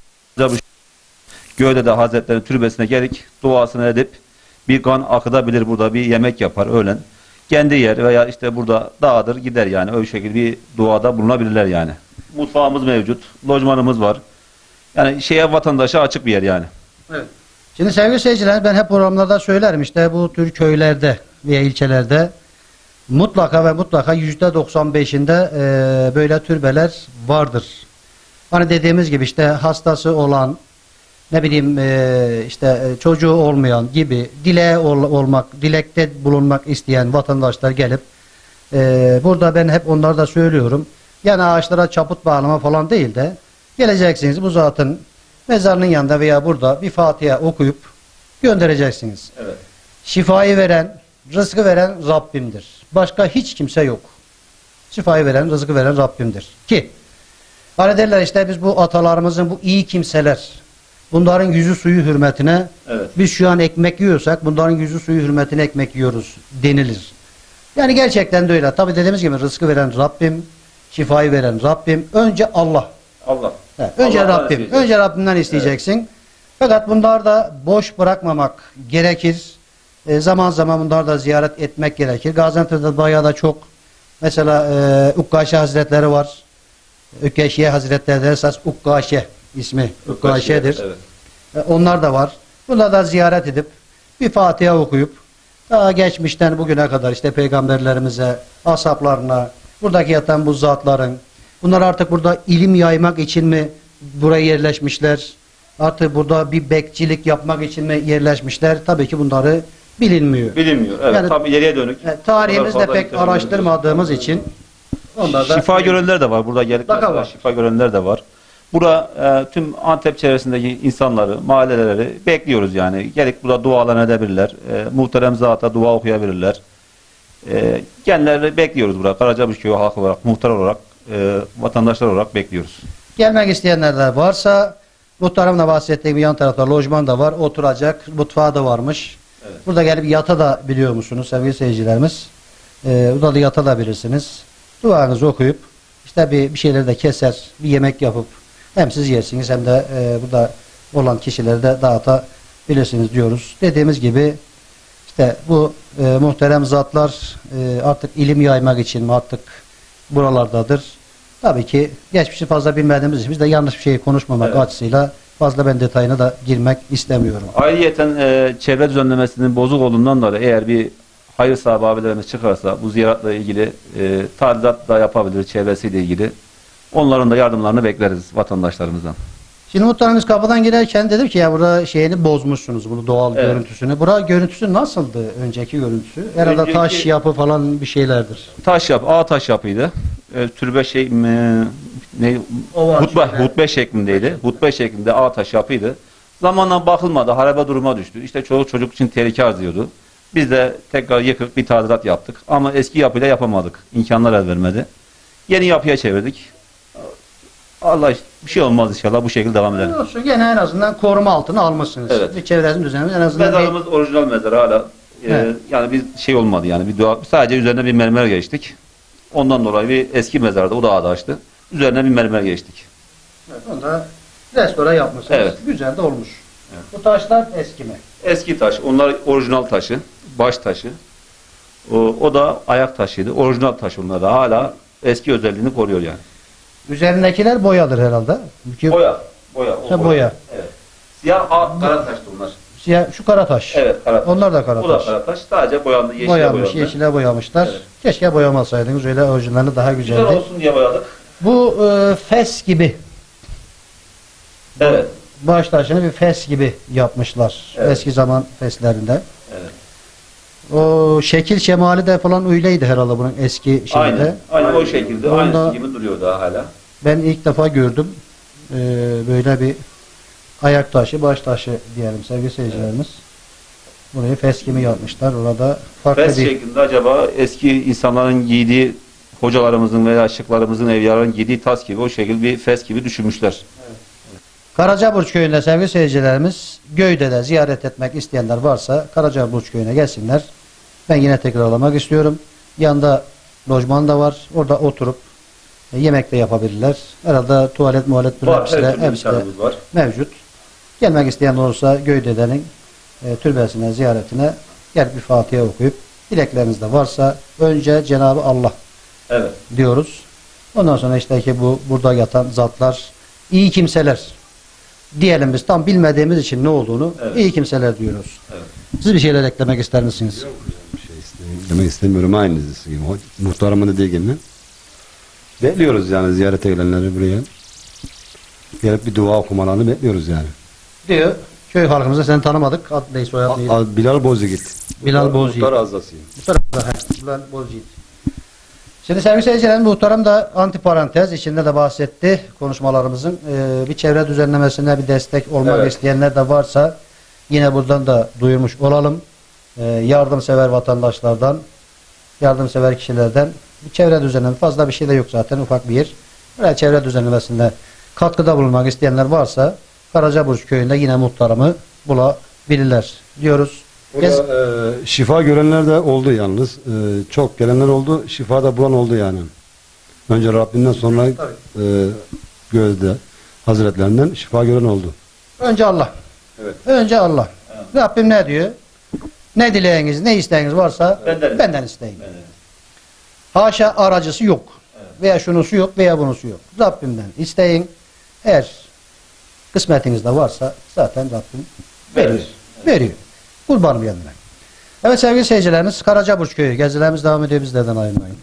Göğde'de Hazretleri türbesine gelip duasını edip bir kan akıtabilir burada, bir yemek yapar öğlen. Kendi yer veya işte burada dağıdır gider yani, öyle şekilde bir duada bulunabilirler yani. Mutfağımız mevcut, lojmanımız var. Yani şeye vatandaşa açık bir yer yani. Evet. Şimdi sevgili seyirciler, ben hep programlarda söylerim işte bu tür köylerde veya ilçelerde mutlaka ve mutlaka yüzde doksan beşinde e, böyle türbeler vardır. Hani dediğimiz gibi işte hastası olan, ne bileyim e, işte e, çocuğu olmayan gibi dile ol, olmak, dilekte bulunmak isteyen vatandaşlar gelip e, burada ben hep onları da söylüyorum. Yani ağaçlara çaput bağlama falan değil de geleceksiniz bu zatın mezarının yanında veya burada bir Fatiha okuyup göndereceksiniz. Evet. Şifayı veren, rızkı veren Rabbimdir. Başka hiç kimse yok. Şifayı veren, rızkı veren Rabbimdir. Ki hani derler işte biz bu atalarımızın bu iyi kimseler, bunların yüzü suyu hürmetine Evet. biz şu an ekmek yiyorsak bunların yüzü suyu hürmetine ekmek yiyoruz denilir. Yani gerçekten de öyle. Tabi dediğimiz gibi rızkı veren Rabbim, şifayı veren Rabbim. Önce Allah. Allah. He, önce Allah'tan Rabbim. isteyeceksin. Önce Rabbimden isteyeceksin. Evet. Fakat bunlar da boş bırakmamak gerekir. E, zaman zaman bunları da ziyaret etmek gerekir. Gaziantep'te bayağı da çok mesela e, Ukkaşe Hazretleri var. Ukkaşe Hazretleri de esas Ukkaşe ismi. Ukkaşe'dir. Evet. E, onlar da var. Bunları da ziyaret edip bir Fatiha okuyup daha geçmişten bugüne kadar işte peygamberlerimize, ashaplarına, buradaki yatan bu zatların, bunlar artık burada ilim yaymak için mi buraya yerleşmişler? Artık burada bir bekçilik yapmak için mi yerleşmişler? Tabii ki bunları bilinmiyor. Bilinmiyor. Evet. Yani, tabii ileriye dönük. E, tarihimizde Fazla pek imkanı araştırmadığımız için onlar da şifa görenler de var. Burada gelip Mutlaka var. şifa görenler de var. Burada e, tüm Antep çevresindeki insanları, mahalleleri bekliyoruz yani. Gelip burada dualar edebilirler. E, muhterem zata dua okuyabilirler. E, kendilerini bekliyoruz burada. Karacabuç Köyü halkı olarak, muhtar olarak, e, vatandaşlar olarak bekliyoruz. gelmek isteyenler de varsa muhtarım da bahsettiğim yan tarafta lojman da var. Oturacak. Mutfağı da varmış. Evet. Burada gelip yata da biliyor musunuz sevgili seyircilerimiz? Ee, burada da yata da bilirsiniz. Duanızı okuyup işte bir, bir şeyleri de keser, bir yemek yapıp hem siz yersiniz hem de e, burada olan kişileri de dağıtabilirsiniz diyoruz. Dediğimiz gibi işte bu e, muhterem zatlar e, artık ilim yaymak için mi artık buralardadır. Tabii ki geçmişi fazla bilmediğimiz için biz de yanlış bir şey konuşmamak Evet. açısıyla fazla ben detayına da girmek istemiyorum. Ayrıyeten e, çevre düzenlemesinin bozuk olduğundan dolayı eğer bir hayır sahibi abilerimiz çıkarsa bu ziyaretle ilgili e, tadilat da yapabilir çevresiyle ilgili. Onların da yardımlarını bekleriz vatandaşlarımızdan. Şimdi muhtarımız kapıdan girerken dedim ki ya burada şeyini bozmuşsunuz bunu doğal Evet. görüntüsünü. Bura görüntüsü nasıldı önceki görüntüsü? Herhalde Önceki- taş yapı falan bir şeylerdir. Taş yap, ağ taş yapıydı. E, türbe şey mi, ne, Ova hutbe, şöyle. hutbe şeklindeydi. Hutbe şeklinde ağ taş yapıydı. Zamanla bakılmadı, harabe duruma düştü. İşte çoluk çocuk için tehlike arz ediyordu. Biz de tekrar yıkıp bir tadilat yaptık. Ama eski yapıyla yapamadık. İmkanlar el vermedi. Yeni yapıya çevirdik. Allah bir şey olmaz inşallah, bu şekilde devam edelim. Olsun gene en azından koruma altına almışsınız. Evet. Bir çevresini düzenlemiş en azından bir, Mezarımız orijinal mezar hala. Ee, Evet. Yani bir şey olmadı yani. Bir dua, sadece üzerine bir mermer geçtik. Ondan dolayı bir eski mezarda, o da ağdaştı. Üzerine bir mermer geçtik. evet, onu da restore yapmışsınız. Evet. Güzel de olmuş. Bu taşlar eski mi? Eski taş, onlar orijinal taşı. baş taşı. O, o da ayak taşıydı. Orijinal taş onlar da hala eski özelliğini koruyor yani. Üzerindekiler boyadır herhalde. Çünkü Boya. Boya. o Ha, boya. Evet. Siyah a, kara taştı onlar. siyah, şu kara taş. Evet, kara taş. Onlar da kara O da taş. kara taş. Sadece boyandı, yeşile Boyanmış, boyandı. yeşile boyamışlar. Evet. Keşke boyamasaydınız. Öyle orijinali daha Güzel güzeldi. olsun diye boyadık. Bu e, fes gibi. Evet. Baş taşını bir fes gibi yapmışlar. Evet. Eski zaman feslerinde. Evet. O şekil şemali de falan öyleydi herhalde bunun eski şeyinde. Aynen. Aynen o şekilde. Onda- Aynısı gibi duruyor daha hala. Ben ilk defa gördüm. Ee, böyle bir ayak taşı, baş taşı diyelim sevgili seyircilerimiz. Burayı fes gibi yapmışlar. Orada farklı Fes bir şeklinde acaba eski insanların giydiği, hocalarımızın veya şıklarımızın, evliyaların giydiği tas gibi o şekilde bir fes gibi düşünmüşler. Karacaburç köyünde sevgili seyircilerimiz, Göyde'de ziyaret etmek isteyenler varsa Karacaburç köyüne gelsinler. Ben yine tekrarlamak istiyorum. Yanında lojman da var. Orada oturup e, yemek de yapabilirler. Herhalde tuvalet, muhalet Var, hepsi de, her türlü hepsi de imkanımız var. mevcut. Gelmek isteyen olursa Göyde'denin e, türbesine, ziyaretine gelip bir Fatiha okuyup dilekleriniz de varsa önce Cenab-ı Allah Evet. diyoruz. Ondan sonra işte ki bu burada yatan zatlar iyi kimseler diyelim biz tam bilmediğimiz için ne olduğunu Evet. iyi kimseler diyoruz. Evet. Siz bir şeyler eklemek ister misiniz? Bir şey istemiyorum. Demek istemiyorum aynısı gibi. Muhtarımın dediği gibi. Bekliyoruz yani ziyarete gelenleri buraya. Gelip bir dua okumalarını bekliyoruz yani. Diyor. Köy halkımıza seni tanımadık. Ad neyse soyad neydi? A- A- Bilal Bozugit. Bilal Bozyiğit. Muhtar Azdasıyım. Bu tarafta. he, Bilal Bozyiğit. Şimdi sevgili seyircilerim, muhtarım da antiparantez içinde de bahsetti konuşmalarımızın. Ee, bir çevre düzenlemesine bir destek olmak Evet. isteyenler de varsa yine buradan da duyurmuş olalım. Ee, yardımsever vatandaşlardan, yardımsever kişilerden bir çevre düzenleme fazla bir şey de yok zaten, ufak bir yer. Böyle çevre düzenlemesinde katkıda bulunmak isteyenler varsa Karacaburç köyünde yine muhtarımı bulabilirler diyoruz. Gez- Burada, e, şifa görenler de oldu yalnız. E, çok gelenler oldu. Şifa da bulan oldu yani. Önce Rabbinden sonra e, Gözde Hazretlerinden şifa gören oldu. Önce Allah. Evet. Önce Allah. Rabbim ne diyor? Ne dileğiniz, ne isteğiniz varsa Benden- benden, isteyin. Evet. Haşa aracısı yok. Veya şunusu yok veya bunusu yok. Rabbimden isteyin. Eğer kısmetinizde varsa zaten Rabbim veriyor. Verir. Veriyor. Kurbanım yanına. Evet sevgili seyircilerimiz, Karacaburç köyü gezilerimiz devam ediyor, bizlerden ayrılmayın.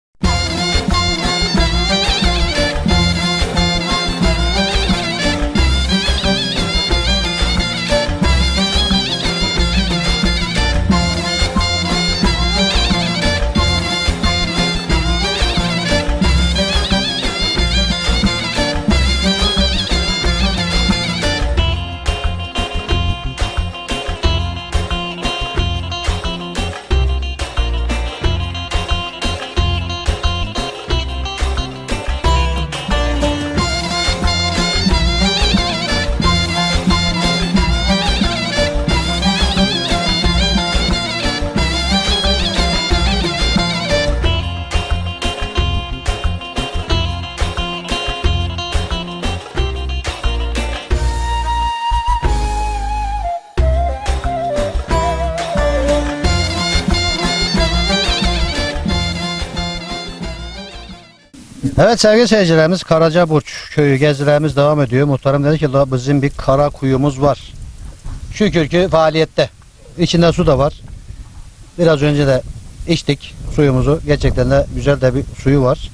Evet sevgili seyircilerimiz, Karacaburç köyü gezilerimiz devam ediyor. Muhtarım dedi ki "La, bizim bir kara kuyumuz var. Şükür ki faaliyette. İçinde su da var. Biraz önce de içtik suyumuzu. Gerçekten de güzel de bir suyu var.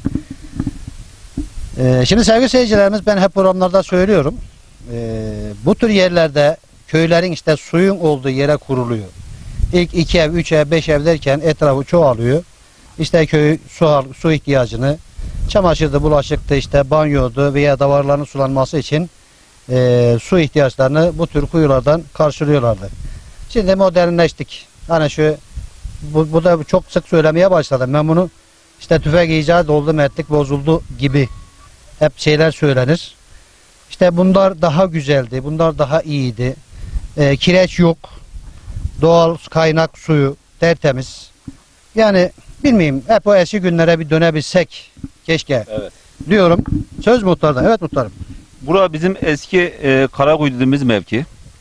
Ee, şimdi sevgili seyircilerimiz, ben hep programlarda söylüyorum. Ee, bu tür yerlerde köylerin işte suyun olduğu yere kuruluyor. İlk iki ev, üç ev, beş ev derken etrafı çoğalıyor. İşte köy su, su ihtiyacını, çamaşırdı, bulaşıktı, işte banyodu veya davarların sulanması için e, su ihtiyaçlarını bu tür kuyulardan karşılıyorlardı. Şimdi modernleştik. Hani şu bu, bu da çok sık söylemeye başladım. Ben bunu işte tüfek icat oldu, mertlik bozuldu gibi hep şeyler söylenir. İşte bunlar daha güzeldi, bunlar daha iyiydi. E, kireç yok, doğal kaynak suyu tertemiz. Yani bilmeyeyim, hep o eski günlere bir dönebilsek keşke Evet. diyorum. Söz muhtardan. Evet muhtarım. Bura bizim eski e, Karakuyu dediğimiz mevki.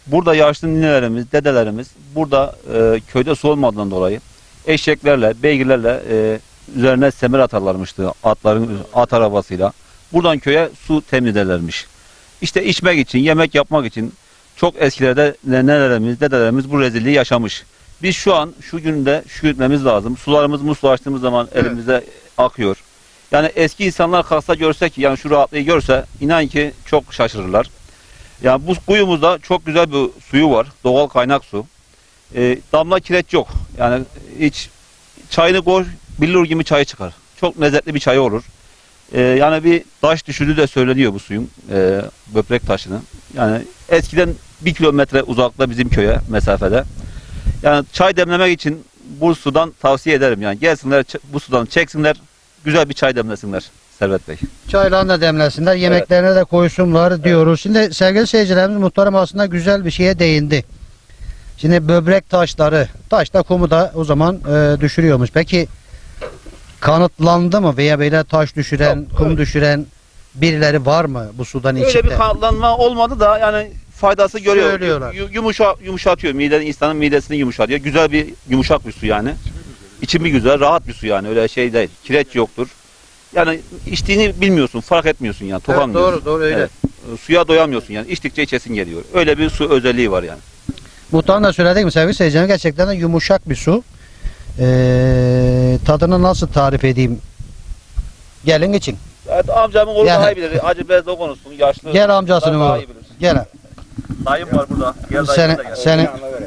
burada yaşlı ninelerimiz, dedelerimiz burada e, köyde su olmadığından dolayı eşeklerle, beygirlerle e, üzerine semer atarlarmıştı atların at arabasıyla. Buradan köye su temin ederlermiş. İşte içmek için, yemek yapmak için çok eskilerde nenelerimiz, dedelerimiz bu rezilliği yaşamış. Biz şu an şu günde şükretmemiz lazım. Sularımız musluğu açtığımız zaman evet. elimize akıyor. Yani eski insanlar kalksa görsek, yani şu rahatlığı görse inan ki çok şaşırırlar. Yani bu kuyumuzda çok güzel bir suyu var. Doğal kaynak su. E, damla kireç yok. Yani hiç çayını koy, billur gibi çayı çıkar. Çok lezzetli bir çay olur. E, yani bir taş düşürdüğü de söyleniyor bu suyun. E, böbrek taşını. Yani eskiden bir kilometre uzakta bizim köye mesafede. Yani çay demlemek için bu sudan tavsiye ederim. Yani gelsinler bu sudan çeksinler. Güzel bir çay demlesinler Servet Bey. Çaylarını da demlesinler, yemeklerine evet. de koysunlar diyoruz. Evet. Şimdi sevgili seyircilerimiz, muhtarım aslında güzel bir şeye değindi. Şimdi böbrek taşları, taş da kumu da o zaman e, düşürüyormuş. Peki kanıtlandı mı veya böyle taş düşüren, Yok, kum öyle. düşüren birileri var mı bu sudan içinde? Öyle bir kanıtlanma olmadı da yani faydası görüyor. Söylüyorlar. Yumuşa, yumuşatıyor. Mide, insanın midesini yumuşatıyor. Güzel bir yumuşak bir su yani. İçimi güzel, rahat bir su yani. Öyle şey değil. Kireç yoktur. Yani içtiğini bilmiyorsun, fark etmiyorsun yani. Tok evet, doğru, doğru öyle. Evet. Suya doyamıyorsun yani. İçtikçe içesin geliyor. Öyle bir su özelliği var yani. Muhtarım da söyledik mi sevgili seyirciler? Gerçekten de yumuşak bir su. Ee, tadını nasıl tarif edeyim? Gelin için. Evet, amcamın oğlu yani. daha iyi bilir. Hacı Bez de konuşsun. Yaşlı. Gel amcasının oğlu. Gel. Dayım var burada. Gel seni, seni,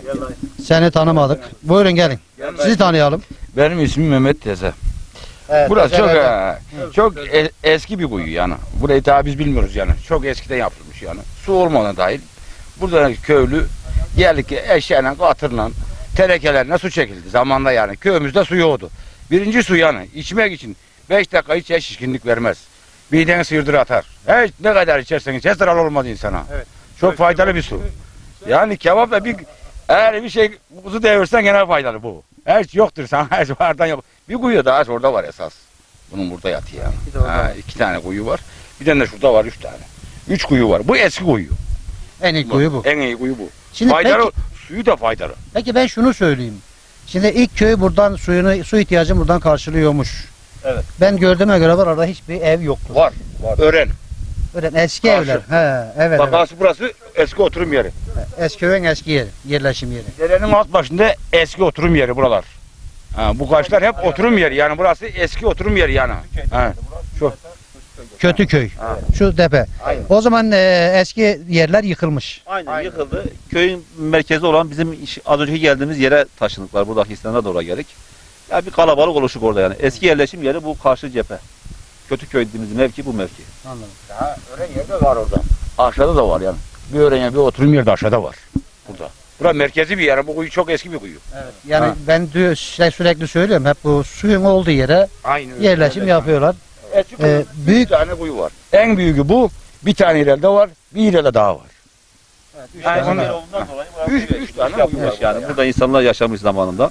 seni tanımadık. Buyurun gelin. Gel Sizi tanıyalım. Benim ismim Mehmet Teze. Evet, Burası çok e, çok e, eski bir kuyu yani. Burayı daha biz bilmiyoruz yani. Çok eskiden yapılmış yani. Su olmadan dahil. Burada köylü geldik eşeğle, katırla, tenekelerine su çekildi zamanda yani. Köyümüzde su yoktu. Birinci su yani içmek için beş dakika içe şişkinlik vermez. Mideni sıyırdır atar. Hiç ne kadar içersen iç, zarar olmaz insana. Evet. Çok faydalı bir su. Yani kebapla bir eğer bir şey kuzu devirsen gene faydalı bu. Hiç yoktur sana, hiç vardan yok. Bir kuyu daha orada var esas. Bunun burada yatıyor yani. İki, ha, iki tane kuyu var. Bir tane de şurada var üç tane. Üç kuyu var. Bu eski kuyu. En iyi kuyu bu. En iyi kuyu bu. Şimdi faydalı, peki, suyu da faydalı. Peki ben şunu söyleyeyim. Şimdi ilk köy buradan suyunu, su ihtiyacını buradan karşılıyormuş. Evet. Ben gördüğüme göre var orada hiçbir ev yoktu. Var. Var. Ören. Ören eski Karşı. evler. He, evet. Bak evet. burası eski oturum yeri. Eski köyün eski yeri, yerleşim yeri. Derenin alt başında eski oturum yeri buralar. Ha, bu kaçlar hep oturum yeri yani burası eski oturum yeri yani. Ha, şu. Kötüköy. Ha. Şu tepe. Aynen. O zaman e, eski yerler yıkılmış. Aynen, Aynen yıkıldı. Köyün merkezi olan bizim az önceki geldiğimiz yere taşındıklar. Buradaki İslam'a doğru geldik. Ya bir kalabalık oluşuk orada yani. Eski yerleşim yeri bu karşı cephe. Kötüköy dediğimiz mevki bu mevki. Anladım. Daha öğren yeri de var orada. Aşağıda da var yani. Bir öğren yeri, bir oturum yeri de aşağıda var. Burada. Burası merkezi bir yer. Bu kuyu çok eski bir kuyu. Evet. Yani ha. ben dü- şey sürekli söylüyorum. Hep bu suyun olduğu yere Aynı yerleşim yapıyorlar. Eski kuyu, Ee, büyük bir tane kuyu var. En büyüğü bu. Bir tane ileride var. Bir ileride daha var. Evet, üç yani tane ona, olduğundan dolayı üç, üç, üç tane yapmış yani. yani. Burada insanlar yaşamış zamanında.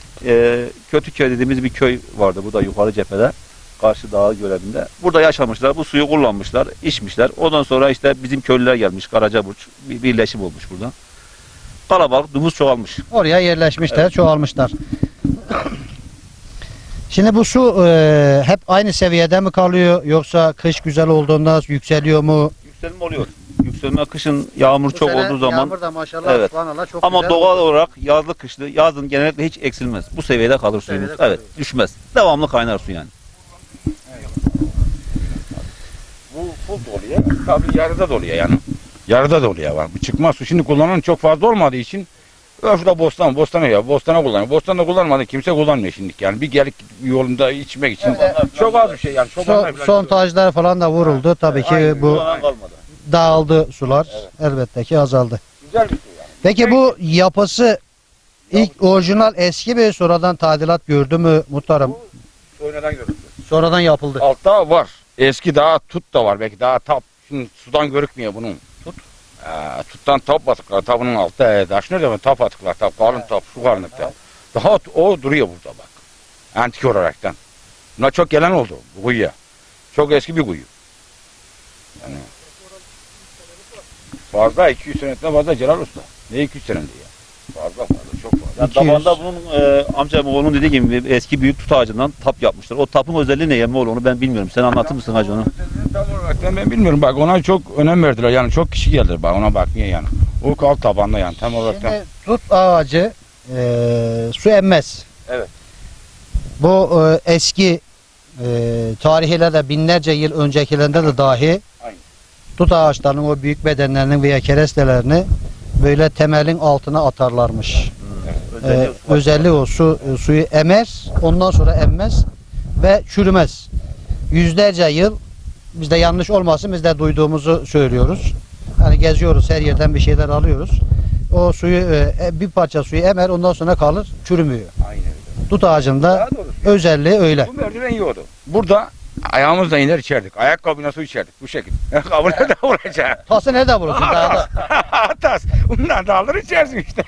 Ee, Kötüköy dediğimiz bir köy vardı. Bu da yukarı cephede. Karşı dağ görevinde. Burada yaşamışlar. Bu suyu kullanmışlar. içmişler. Ondan sonra işte bizim köylüler gelmiş. Karacaburç. Bir birleşim olmuş burada. Kalabalık, nüfus çoğalmış. oraya yerleşmişler, evet. çoğalmışlar. Şimdi bu su e, hep aynı seviyede mi kalıyor yoksa kış güzel olduğunda yükseliyor mu? Yükselme oluyor. Yükselme kışın yağmur çok olduğu zaman. Yağmur da maşallah evet. çok ama güzel doğal oluyor. olarak yazlı kışlı yazın genellikle hiç eksilmez. Bu seviyede kalır suyumuz. Seviyede evet, düşmez. Devamlı kaynar su yani. Bu full doluyor. Tabii yarıda doluyor yani. Yarıda doluyor var. Bu çıkmaz su şimdi kullanan çok fazla olmadığı için şurada bostan, bostana ya, bostana kullanıyor. Bostana kullanmadı kimse kullanmıyor şimdi yani. Bir gelip yolunda içmek için evet, çok az bir şey yani. Son, son tajlar falan da vuruldu tabii ki aynen, bu dağıldı sular evet. elbette ki azaldı. Güzel bir su yani. Peki bu yapısı ilk orijinal eski bir sonradan tadilat gördü mü muhtarım? Sonradan görüldü. Sonradan yapıldı. Altta var. Eski daha tut da var belki daha tap. Şimdi sudan görükmüyor bunun. Tut. Ee, tuttan tap atıklar. Tabının altı. E, taş nerede mi? Tap atıklar. Tap, kalın tap. Su karanlıkta. Daha o duruyor burada bak. Antik olaraktan. Buna çok gelen oldu bu kuyuya. Çok eski bir kuyu. Yani. Fazla iki yüz seneden fazla Celal Usta. Ne iki üç senede ya. Fazla fazla çok fazla. Yani iki yüz. tabanda bunun e, amcam oğlunun dediği gibi eski büyük tut ağacından tap yapmışlar. O tapın özelliği ne yeme onu ben bilmiyorum. Sen anlatır mısın hacı onu? Tam olarak ben bilmiyorum bak ona çok önem verdiler yani çok kişi geldi bak ona bakmaya yani. O kal tabanda yani tam olarak. Şimdi tut ağacı e, su emmez. Evet. Bu e, eski e, tarihiyle de binlerce yıl öncekilerinde de dahi Aynen. tut ağaçlarının o büyük bedenlerinin veya kerestelerini böyle temelin altına atarlarmış. Evet. Ee, özelliği o su, suyu emer, ondan sonra emmez ve çürümez. Yüzlerce yıl, bizde yanlış olmasın, biz de duyduğumuzu söylüyoruz. Hani geziyoruz, her yerden bir şeyler alıyoruz. O suyu, e, bir parça suyu emer, ondan sonra kalır, çürümüyor. Aynen öyle. Dut ağacında Daha doğrusu. özelliği öyle. Bu merdiven yiyordu. Burada ayağımızla iner içerdik. Ayakkabıyla su içerdik bu şekilde. Ayakkabı nerede olacak? Tası nerede bulursun dağda? Tas. Bundan da alır içersin işte.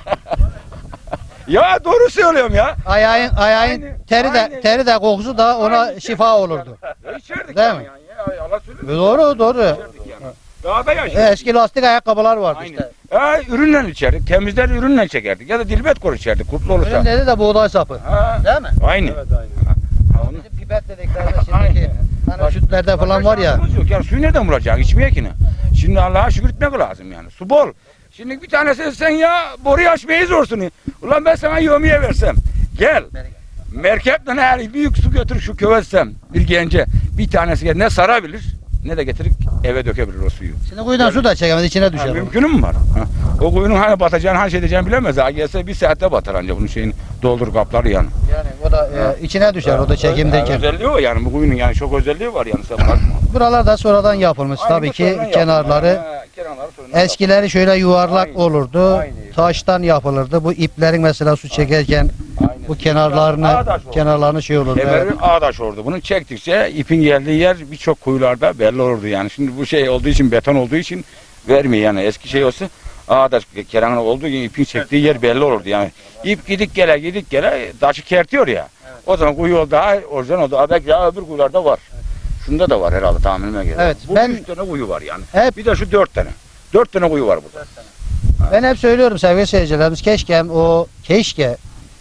Ya doğru söylüyorum ya. Ayağın, ayağın Aynen, teri de, aynen. teri de kokusu da ona Aynen, şifa olurdu. Ya içerdik Değil yani. mi? Yani. Ya, Allah söylüyor. Doğru, doğru. İçerdik yani. Dağda E, yaşıyoruz. Eski lastik ayakkabılar vardı Aynen. işte. Ya, ürünle içerdik. Temizler ürünle çekerdik. Ya da dilbet kor içerdik. Kutlu olursa. Ürünleri de buğday sapı. Ha, Değil mi? aynı. Evet aynen. Ha, onu- Bizim pipet dediklerinde şimdiki Aynen. hani sütlerde falan var ya. Şansımız Yok. Yani suyu nereden bulacaksın? İçmeye ki ne? Şimdi Allah'a şükür etmek lazım yani. Su bol. Şimdi bir tanesi sen ya boruyu açmayı zorsun. Ulan ben sana yövmiye versem. Gel. Merkeple eğer büyük su götür şu követsem bir gence bir tanesi gel ne sarabilir ne de getirip eve dökebilir o suyu. Şimdi kuyudan su da çekemez, içine Ha, düşer. mümkünü mü var? Ha. O kuyunun hani batacağını hani şey edeceğini bilemez. Ha gelse bir saatte batar anca bunun şeyin doldur kapları yani. Yani o da e, içine düşer, o da Ha, çekimdeyken. özelliği o yani bu kuyunun yani çok özelliği var yani sen bakma. Buralar da sonradan yapılmış Aynı tabii bu ki sonradan kenarları. yapılma. Ha, kenarları sonradan Eskileri şöyle yuvarlak Aynı. olurdu. Aynı. Taştan yapılırdı. Bu iplerin mesela su çekerken yapılma. Aynen. bu kenarlarını Ağdaş oldu. kenarlarını şey olurdu. Kemeri Evet. ağdaş oldu. Bunu çektikçe ipin geldiği yer birçok kuyularda belli olurdu yani. Şimdi bu şey olduğu için beton olduğu için vermiyor yani. Eski şey olsa ağdaş keran olduğu için ipin çektiği yer belli olurdu yani. İp gidik gele gidik gele taşı kertiyor ya. O zaman kuyu oldu daha orijinal oldu. Belki daha öbür kuyularda var. Şunda da var herhalde tahminime göre. Evet, Bu ben- üç tane kuyu var yani. Hep Bir de şu dört tane. Dört tane kuyu var burada. ben hep söylüyorum sevgili seyircilerimiz, keşke o keşke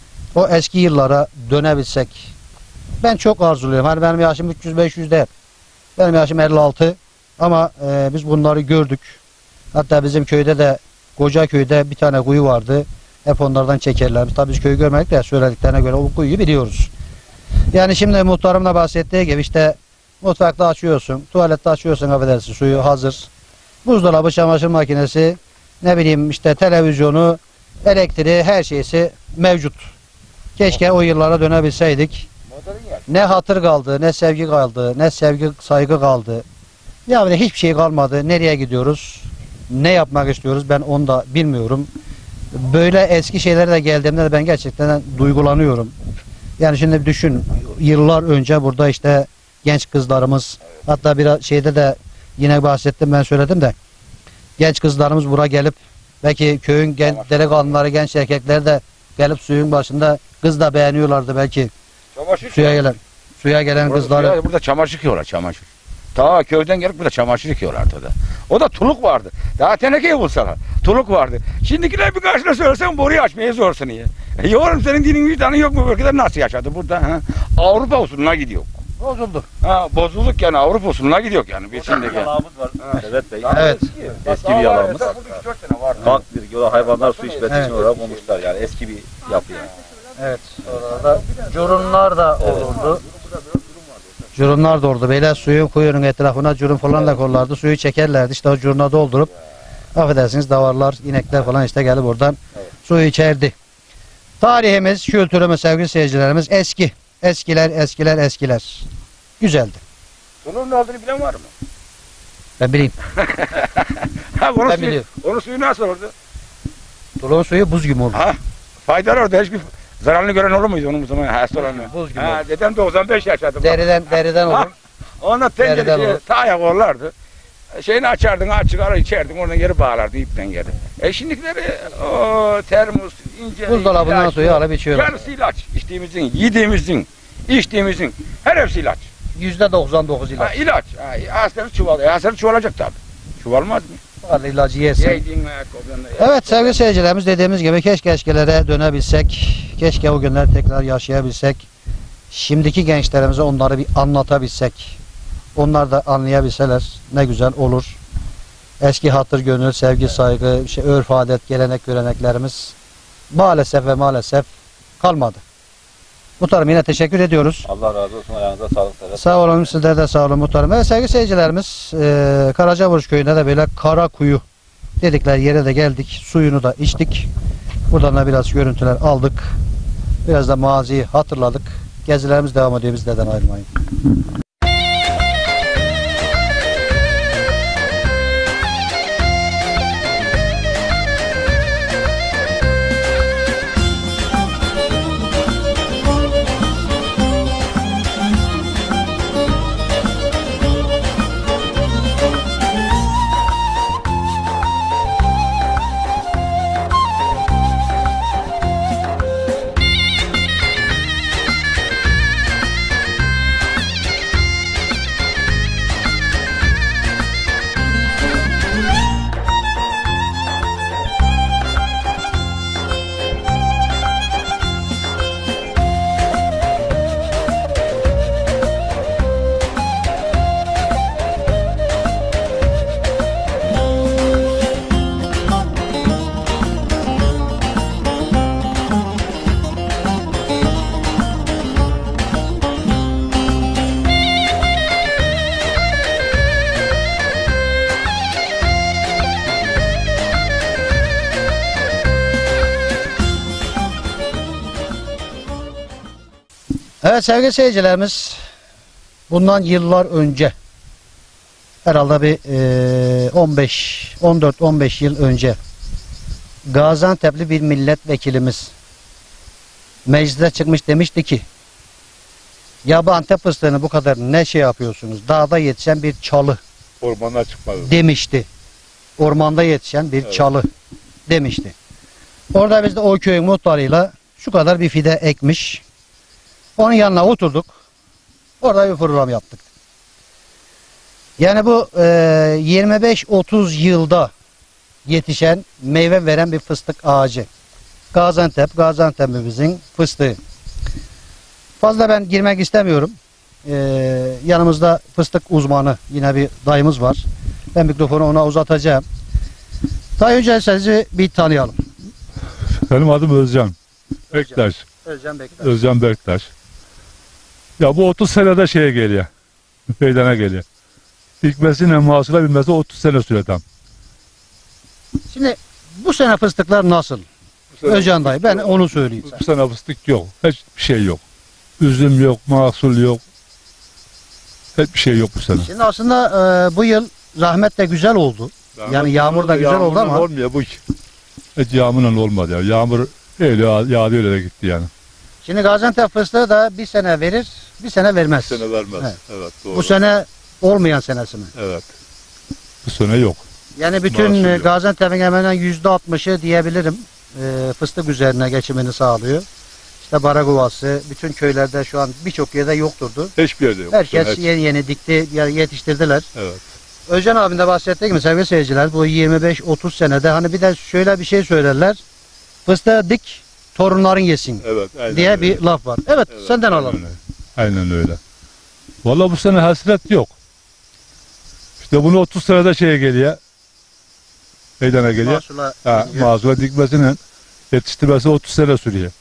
o eski yıllara dönebilsek. Ben çok arzuluyorum. Hani benim yaşım üç yüz beş yüz değil. Benim yaşım elli altı. Ama e, biz bunları gördük. Hatta bizim köyde de Koca köyde bir tane kuyu vardı. Hep onlardan çekerler. Tabii biz köyü görmedik de söylediklerine göre o kuyuyu biliyoruz. Yani şimdi muhtarım da bahsettiği gibi işte mutfakta açıyorsun, tuvalette açıyorsun, affedersin, suyu hazır. Buzdolabı, çamaşır makinesi, ne bileyim işte televizyonu, elektriği, her şeysi mevcut. Keşke o yıllara dönebilseydik. Ne hatır kaldı, ne sevgi kaldı, ne sevgi saygı kaldı. Yani hiçbir şey kalmadı. Nereye gidiyoruz? Ne yapmak istiyoruz? Ben onu da bilmiyorum. Böyle eski şeylere de geldiğimde de ben gerçekten duygulanıyorum. Yani şimdi düşün, yıllar önce burada işte genç kızlarımız, hatta biraz şeyde de yine bahsettim, ben söyledim de genç kızlarımız buraya gelip belki köyün gen, delikanlıları, genç erkekler de gelip suyun başında kız da beğeniyorlardı belki. Çamaşır Suya gelen suya gelen Burada, kızları. suya- burada çamaşır yıkıyorlar çamaşır. Ta köyden gelip burada çamaşır yıkıyorlardı da. O da tuluk vardı. Daha tenekeyi bulsalar. Tuluk vardı. Şimdikiler bir karşına söylesen boruyu açmaya zorsun ya. E yavrum senin dinin vicdanın yok mu? Ülkede nasıl yaşadı burada? Ha? Avrupa usulüne gidiyor. Bozuldu. Ha, bozulduk yani Avrupa usulüne gidiyor yani. Biz şimdiki. Yalağımız var. Evet Bey. Evet. Eski bir yalağımız. Burada üç dört tane var. Kalk bir yola hayvanlar su içmesi Evet. için olarak olmuşlar yani eski bir yapı yani. Evet. Orada curunlar da olurdu. Curunlar da olurdu. Böyle suyun kuyunun etrafına curun falan da kollardı. Suyu çekerlerdi. İşte o curuna doldurup affedersiniz davarlar, inekler falan işte gelip oradan suyu içerdi. Tarihimiz, kültürümüz sevgili seyircilerimiz eski. Eskiler, eskiler, eskiler. Güzeldi. Bunun ne olduğunu bilen var mı? Ben bileyim. Ha, onun, Ben suyu, biliyorum. onun suyu nasıl olurdu? Dolun suyu buz gibi oldu. Ha, faydalı orada hiçbir zararını gören olur muydu onun bu zaman hasta olanı? Buz gibi Ha, oldu. dedem doksan beş yaşadı. Deriden, deriden Ha, olur. Ona tencere Nereden şey, olur? ta yakorlardı. Şeyini açardın, aç çıkar içerdin, oradan geri bağlardı ipten geri. E şimdikileri o termos, ince Buzdolabından ilaç, suyu alıp içiyorlar. yarısı ilaç. İçtiğimizin, yediğimizin, içtiğimizin her hepsi ilaç. Yüzde doksan dokuz Ha, ilaç. ilaç. Ha, hastalık çuval. E, hastalık çoğalacak tabii. Çoğalmaz mı? Vallahi ilacı yersin. Yediğin ayakkabılarını ye. Evet sevgili seyircilerimiz, dediğimiz gibi keşke eskilere dönebilsek. Keşke o günler tekrar yaşayabilsek. Şimdiki gençlerimize onları bir anlatabilsek. Onlar da anlayabilseler ne güzel olur. Eski hatır, gönül, sevgi, saygı, şey, örf, adet, gelenek, göreneklerimiz maalesef ve maalesef kalmadı. Muhtarım yine teşekkür ediyoruz. Allah razı olsun. Ayağınıza sağlık. Sağ olun, sizler de sağ olun muhtarım. Evet sevgili seyircilerimiz, e, Karacavuruş köyünde de böyle Karakuyu dedikleri yere de geldik. Suyunu da içtik. Buradan da biraz görüntüler aldık. Biraz da maziyi hatırladık. Gezilerimiz devam ediyor, bizlerden ayrılmayın. Evet sevgili seyircilerimiz, bundan yıllar önce, herhalde bir e, on beş, on dört on beş yıl önce Gaziantep'li bir milletvekilimiz meclise çıkmış, demişti ki ya bu Antep fıstığını bu kadar ne şey yapıyorsunuz, dağda yetişen bir çalı Ormana çıkmadı. demişti. Ormanda yetişen bir Evet. çalı demişti. Orada biz de o köyün muhtarıyla şu kadar bir fide ekmiş. Onun yanına oturduk. Orada bir program yaptık. Yani bu e, yirmi beş otuz yılda yetişen, meyve veren bir fıstık ağacı. Gaziantep, Gaziantep'imizin fıstığı. Fazla ben girmek istemiyorum. E, yanımızda fıstık uzmanı yine bir dayımız var. Ben mikrofonu ona uzatacağım. Daha önce sizi bir tanıyalım. Benim adım Özcan Bektaş. Özcan Bektaş. Özcan Bektaş. Ya bu otuz senede şeye geliyor. Meydana geliyor. Dikmesiyle mahsula binmesi otuz sene süre tam. Şimdi bu sene fıstıklar nasıl? Özcan dayı, ben onu söyleyeyim. Bu sene fıstık yok. Hiçbir şey yok. Üzüm yok, mahsul yok. Hiçbir şey yok bu sene. Şimdi aslında e, bu yıl rahmet de güzel oldu. Yani yağmur da güzel oldu ama. Olmuyor bu. Hiç yağmurla olmadı ya. Yağmur öyle yağdı öyle de gitti yani. Şimdi Gaziantep fıstığı da bir sene verir, bir sene vermez. Bu sene vermez. Evet. Evet, doğru. Bu sene olmayan senesi mi? Evet. Bu sene yok. Yani bütün Mahsul e, yok. Gaziantep'in hemen hemen yüzde altmışı diyebilirim e, fıstık üzerine geçimini sağlıyor. İşte Baraguvası, bütün köylerde şu an birçok yerde yokturdu. Hiçbir yerde yok. Bu Herkes sene hiç- yeni yeni dikti, yani yetiştirdiler. Evet. Özcan abim de bahsettiği gibi sevgili seyirciler, bu yirmi beş otuz senede hani bir de şöyle bir şey söylerler. Fıstığı dik, torunların yesin Evet. Aynen diye öyle. bir laf var. Evet, Evet, senden aynen alalım. öyle. Aynen öyle. Vallahi bu sene hasret yok. İşte bunu otuz senede şeye geliyor. Meydana geliyor. Mahsula Ha, geliyor. mahsula dikmesinin yetiştirmesi otuz sene sürüyor.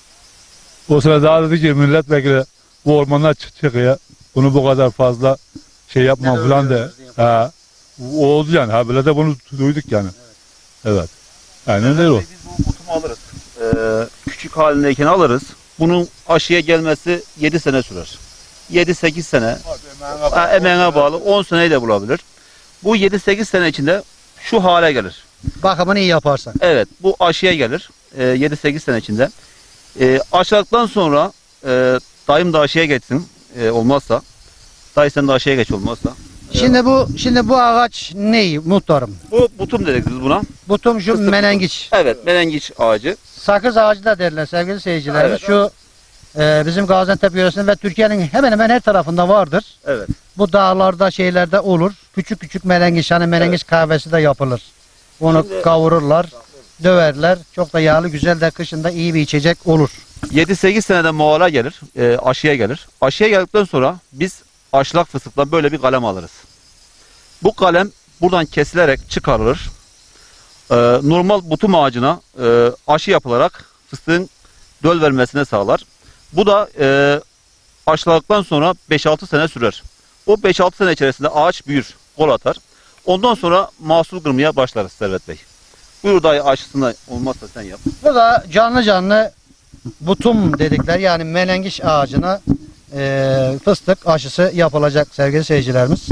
O sene daha dedi ki milletvekili bu ormanlar çık- çıkıyor. Bunu bu kadar fazla şey yapma Ne falan de. öldürüyoruz diye. Ha, o oldu yani. Ha böyle de bunu duyduk yani. Evet. Aynen öyle o. Biz bu butumu alırız. Ee, küçük halindeyken alırız. Bunun aşıya gelmesi yedi sene sürer. yedi sekiz sene. Ha, emeğine bağlı. on seneyi de bulabilir. Bu yedi sekiz sene içinde şu hale gelir. Bakımını iyi yaparsan. Evet, bu aşıya gelir. Ee, yedi sekiz sene içinde. Ee, aşıladıktan sonra e, dayım da aşıya geçsin. e, olmazsa. Dayı sen de aşıya geç olmazsa. Şimdi bu şimdi bu ağaç ne muhtarım? Bu butum dedik biz buna. Butum şu Fıstık menengiç. Evet, menengiç ağacı. Sakız ağacı da derler sevgili seyircilerimiz. Evet. Şu e, bizim Gaziantep yöresinde ve Türkiye'nin hemen hemen her tarafında vardır. Evet. bu dağlarda şeylerde olur. Küçük küçük melengiş, hani melengiş kahvesi de yapılır. Onu Şimdi- kavururlar, döverler. Çok da yağlı, güzel de kışında iyi bir içecek olur. yedi sekiz senede muhala gelir, e, aşıya gelir. Aşıya geldikten sonra biz aşılak fıstıktan böyle bir kalem alırız. Bu kalem buradan kesilerek çıkarılır. E, normal butum ağacına e, aşı yapılarak fıstığın döl vermesine sağlar. Bu da e, aşıladıktan sonra beş altı sene sürer. O beş altı sene içerisinde ağaç büyür, kol atar. Ondan sonra mahsul kırmaya başlarız Servet Bey. Buyur dayı, aşısını olmazsa sen yap. Bu da canlı canlı butum dedikler, yani melengiş ağacına e, fıstık aşısı yapılacak sevgili seyircilerimiz.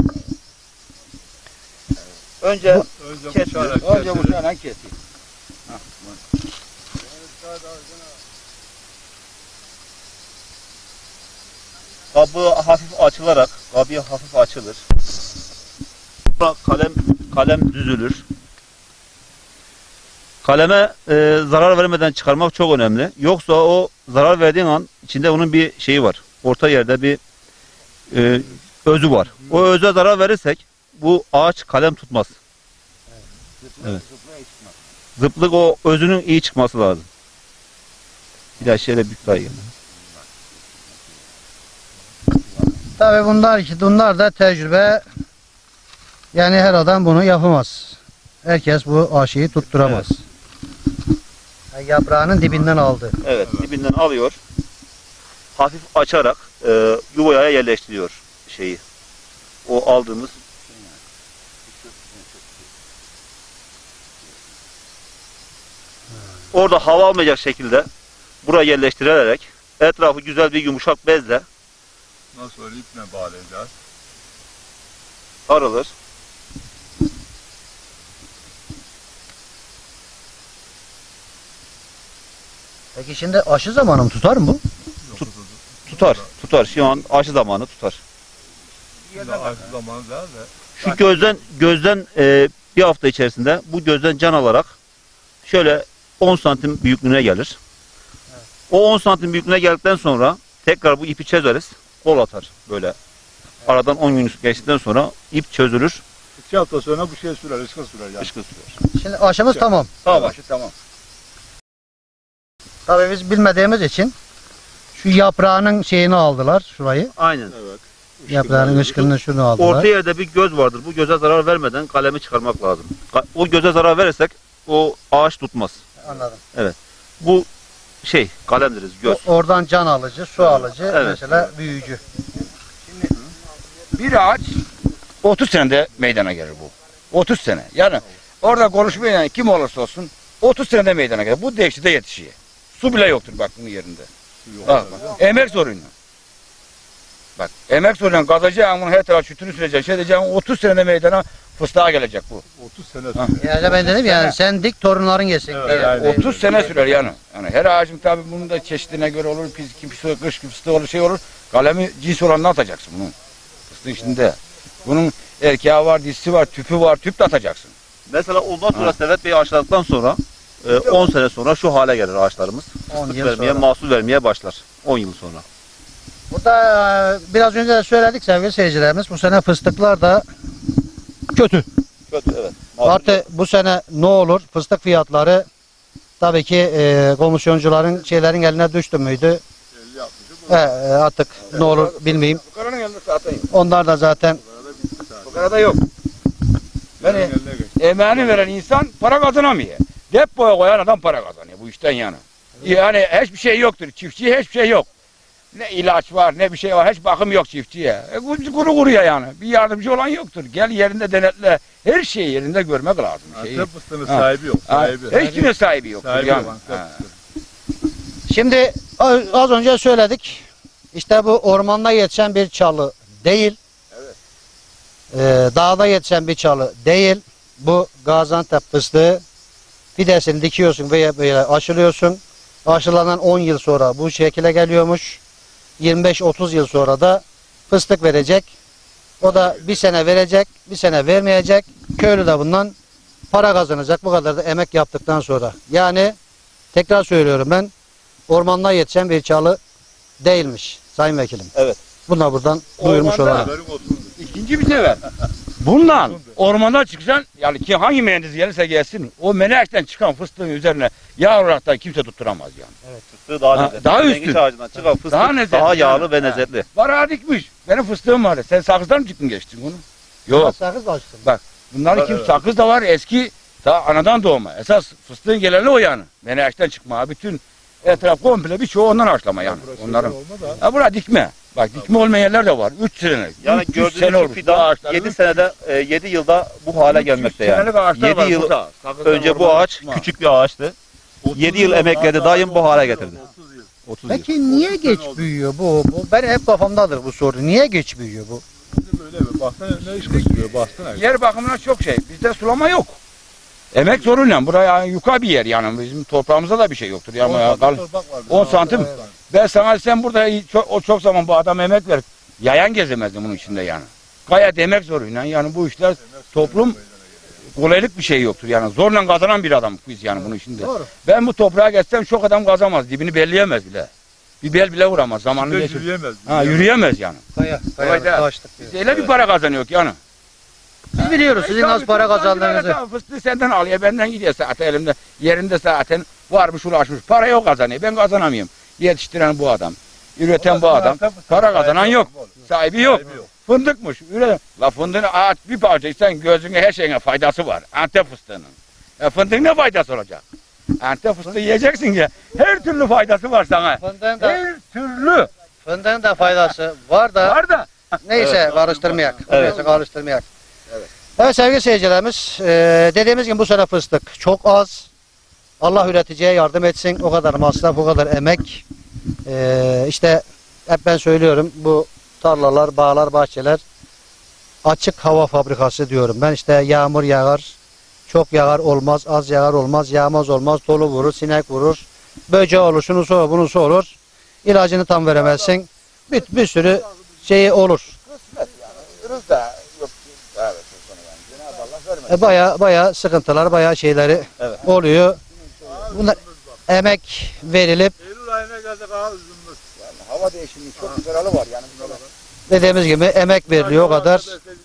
Önce Önce bıçarak Önce bu şöyle keseyim. kabı hafif açılarak, kabı hafif açılır. Sonra kalem kalem düzülür. Kaleme e, zarar vermeden çıkarmak çok önemli. Yoksa o zarar verdiğin an içinde onun bir şeyi var. Orta yerde bir e, özü var. O öze zarar verirsek bu ağaç kalem tutmaz. Evet. Zıplık, o özünün iyi çıkması lazım. Bir daha şöyle büyük dayı. Tabii bunlar ki bunlar da tecrübe. Yani her adam bunu yapamaz. Herkes bu aşıyı tutturamaz. Yani yaprağının dibinden aldı. Evet, dibinden alıyor. Hafif açarak e, yuvaya yerleştiriyor şeyi. O aldığımız orada hava almayacak şekilde buraya yerleştirilerek etrafı güzel bir yumuşak bezle Nasıl öyle iple bağlayacağız? sarılır. Peki şimdi aşı zamanı mı tutar mı bu? Tutar, tutar. Şu an aşı zamanı tutar. Şimdi aşı zamanı değil de. Şu gözden gözden e, bir hafta içerisinde bu gözden can alarak şöyle on santim büyüklüğüne gelir. O on santim büyüklüğüne geldikten sonra tekrar bu ipi çözeriz. Kol atar böyle. Aradan on gün geçtikten sonra ip çözülür. İki hafta sonra bu şey sürer, ışkı sürer yani. Işkı sürer. Şimdi aşımız tamam. Tamam. Aşı tamam. Tabii biz bilmediğimiz için şu yaprağının şeyini aldılar, şurayı. Aynen. Evet. Yaprağının ışkını şunu aldılar. Orta yerde bir göz vardır. Bu göze zarar vermeden kalemi çıkarmak lazım. Ka- O göze zarar verirsek o ağaç tutmaz. Anladım. Bu şey kalemdiriz göz. O- oradan can alıcı, su alıcı, Evet. mesela büyücü. Bir ağaç otuz senede meydana gelir bu. otuz sene. Yani orada konuşmuyor yani kim olursa olsun otuz senede meydana gelir. Bu değişti de yetişiyor. Su bile yoktur bak bunun yerinde. Bak, bak. Emek zoruyla. Bak emek zoruyla kazacağım bunu her taraf çütünü süreceksin. Şey diyeceğim otuz senede meydana fıstığa gelecek bu. otuz sene Ha. sonra. Yani ben dedim yani sen dik torunların yesin Evet, diye. yani. otuz sene sürer yani. Yani her ağacın tabi bunun da çeşidine göre olur. Pis, kimisi kış fıstığı olur şey olur. Kalemi cins olanını atacaksın bunun. Fıstığın içinde. Bunun erkeği var, dişisi var, tüpü var. Tüp de atacaksın. Mesela ondan sonra Ha. Servet Bey'i aşıladıktan sonra e, on sene sonra şu hale gelir ağaçlarımız. on Fıstık yıl vermeye, sonra. mahsul vermeye başlar. on yıl sonra. Burada e, biraz önce de söyledik sevgili seyircilerimiz. Bu sene fıstıklar da kötü. Kötü, evet. Mahsul- Artı bu sene ne olur? Fıstık fiyatları tabii ki e, komisyoncuların şeylerin eline düştü müydü? E, e, artık ne olur bilmeyeyim. Fukaranın elinde atayım. Onlar da zaten Fukarada yok. Yani Eline geç. emeğini veren insan para kazanamıyor. Depoya koyan adam para kazanıyor bu işten yani. Yani hiçbir şey yoktur. Çiftçiye hiçbir şey yok. Ne ilaç var ne bir şey var. Hiç bakım yok çiftçiye. E, kuru kuru kuruyor yani. Bir yardımcı olan yoktur. Gel yerinde denetle. Her şeyi yerinde görmek lazım. Şeyi. Antep fıstığının Ha. sahibi yok. Ha, Sahibi. hiç kimin sahibi yok. Sahibi yani. yok Antep Ha. fıstığı. şimdi az az önce söyledik. İşte bu ormanda yetişen bir çalı değil. Ee, dağda yetişen bir çalı değil. Bu Gaziantep fıstığı. Fidesini dikiyorsun veya böyle aşılıyorsun. Aşılanan on yıl sonra bu şekilde geliyormuş. yirmi beş otuz yıl sonra da fıstık verecek. O da bir sene verecek, bir sene vermeyecek. Köylü de bundan para kazanacak. Bu kadar da emek yaptıktan sonra. Yani tekrar söylüyorum ben, ormanda yetişen bir çalı değilmiş Sayın Vekilim. Evet. Buna buradan duyurmuş Ormanda- olalım. Haberin olsun. İkinci bir sefer. Bundan ormanda çıksan yani ki hangi mühendis gelirse gelsin o menekşeden çıkan fıstığın üzerine yağ olarak da kimse tutturamaz yani. Fıstığı daha Ha, lezzetli. daha Mengiç üstün. ağacından çıkan fıstık Daha daha, lezzetli. yağlı ve Ha. lezzetli. Var ha dikmiş. Benim fıstığım vardı. Sen sakızdan mı çıktın geçtin bunu? Yok. Sakız açtım. Bak bunların kim sakız da var eski ta anadan doğma. Esas fıstığın geleni o yani. Menekşeden çıkma. Bütün etraf komple birçoğu ondan haşlama yani. Onların. Ha bura dikme. Bak dikme olmayan yerler de var. üç sene. Yani üç yüz gördüğünüz sene şu olmuş. Bu fidan ağaçların yedi üç- senede yedi yılda bu hale üç yüz gelmekte yani. senelik ağaçlar var yedi yıl burada. Sakızdan önce bu ormana ağaç çıkma. küçük bir ağaçtı. yedi yıl emekledi dayım bu hale getirdi. otuz yıl. Peki niye geç büyüyor bu? bu? Ben hep kafamdadır bu soru. Niye geç büyüyor bu? Böyle mi? Baksana ne iş kızıyor baksana. Yer bakımından çok şey. Bizde sulama yok. Emek zoruyla. Buraya yuka bir yer yani. Bizim toprağımızda da bir şey yoktur. Yani on santim. Ben sana sen burada çok, o çok zaman bu adam emek ver. Yayan gezemezdim bunun içinde yani. Gayet emek zoruyla. Yani bu işler toplum kolaylık bir şey yoktur. Yani zorla kazanan bir adam biz yani bunun içinde. Doğru. Ben bu toprağa geçsem çok adam kazamaz. Dibini belleyemez bile. Bir bel bile vuramaz. Zamanını Hiç geçir. yürüyemez. Ha, yürüyemez yani. Kaya, Kolay değil. taştık. Biz öyle bir para kazanıyor ki yani. Biz biliyoruz sizin az para kazandığınızı. Fıstığı senden alıyor, benden gidiyor zaten elimde. Yerinde zaten varmış uğraşmış. Para yok kazanıyor. Ben kazanamıyorum. Yetiştiren bu adam. Üreten bu adam. Para kazanan yok. Sahibi yok. Fındıkmış. Üreten. La fındığın ağaç bir parça sen gözüne her şeyine faydası var. Antep fıstığının. E fındığın ne faydası olacak? Antep fıstığı yiyeceksin ya. Her türlü faydası var sana. Fındığın da, Her türlü. fındığın da faydası var da Var da. neyse karıştırmayak. Evet. Neyse karıştırmayak. Evet sevgili seyircilerimiz, e, dediğimiz gibi bu sene fıstık çok az. Allah üreticiye yardım etsin. O kadar masraf, o kadar emek. E, işte hep ben söylüyorum bu tarlalar, bağlar, bahçeler açık hava fabrikası diyorum. Ben işte yağmur yağar, çok yağar olmaz, az yağar olmaz, yağmaz olmaz, dolu vurur, sinek vurur, böceği olur, şunu olur, bunu olur. İlacını tam veremezsin. Bir, bir sürü şeyi olur. E, baya baya sıkıntılar, baya şeyleri Evet. oluyor. Bunlar emek verilip Eylül ayına geldik ha üzülmüş. Hava değişiminin çok güzel halı var yani. dediğimiz gibi emek veriliyor o kadar.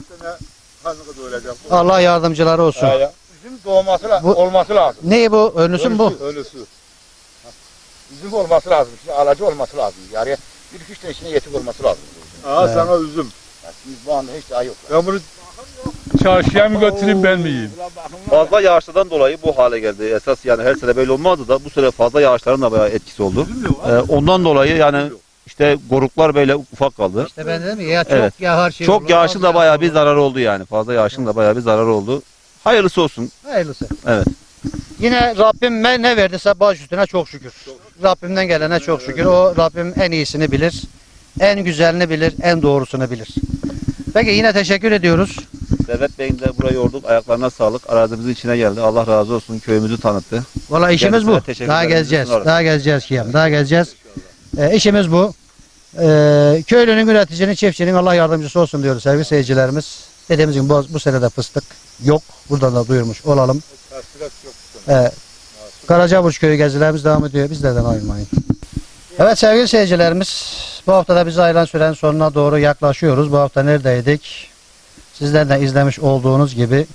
Allah yardımcıları olsun. Üzüm doğması lazım, Bu- olması lazım. Ne bu? Önlüsü mü bu? Önüsü. Üzüm olması lazım. Şimdi alacı olması lazım. Yani bir iki üç tane içine yetik olması lazım. Aa sana üzüm. Yani şimdi bu anda hiç daha yok. Ben bunu çarşıya mı götüreyim ben mi yiyeyim? Fazla yağışlardan dolayı bu hale geldi. Esas yani her sene böyle olmazdı da bu sene fazla yağışların da bayağı etkisi oldu. Ee, ondan dolayı yani işte goruklar böyle ufak kaldı. İşte ben dedim ya çok Evet. yağar şey Çok olur, yağışın az da bayağı bir olur. zararı oldu yani. Fazla yağışın da bayağı bir zararı oldu. Hayırlısı olsun. Hayırlısı. Evet. Yine Rabbim ne ne verdiyse baş üstüne çok şükür. Rabbimden gelene çok şükür. O Rabbim en iyisini bilir. En güzelini bilir. En doğrusunu bilir. Peki yine teşekkür ediyoruz. Servet Bey'in de burayı yorduk. Ayaklarına sağlık. Arazimizin içine geldi. Allah razı olsun. Köyümüzü tanıttı. Valla işimiz Kendisine bu. teşekkür Daha ederim. gezeceğiz. Sunarım. Daha gezeceğiz Kiyam. Daha gezeceğiz. Ee, işimiz bu. Ee, köylünün, üreticinin, çiftçinin Allah yardımcısı olsun diyoruz sevgili seyircilerimiz. Dediğimiz gibi bu, bu sene de fıstık yok. Buradan da duyurmuş olalım. Ee, Karacaburç köyü gezilerimiz devam ediyor. Bizlerden ayrılmayın. Evet sevgili seyircilerimiz, bu hafta da bize ayrılan sürenin sonuna doğru yaklaşıyoruz. Bu hafta neredeydik? Sizler de izlemiş olduğunuz gibi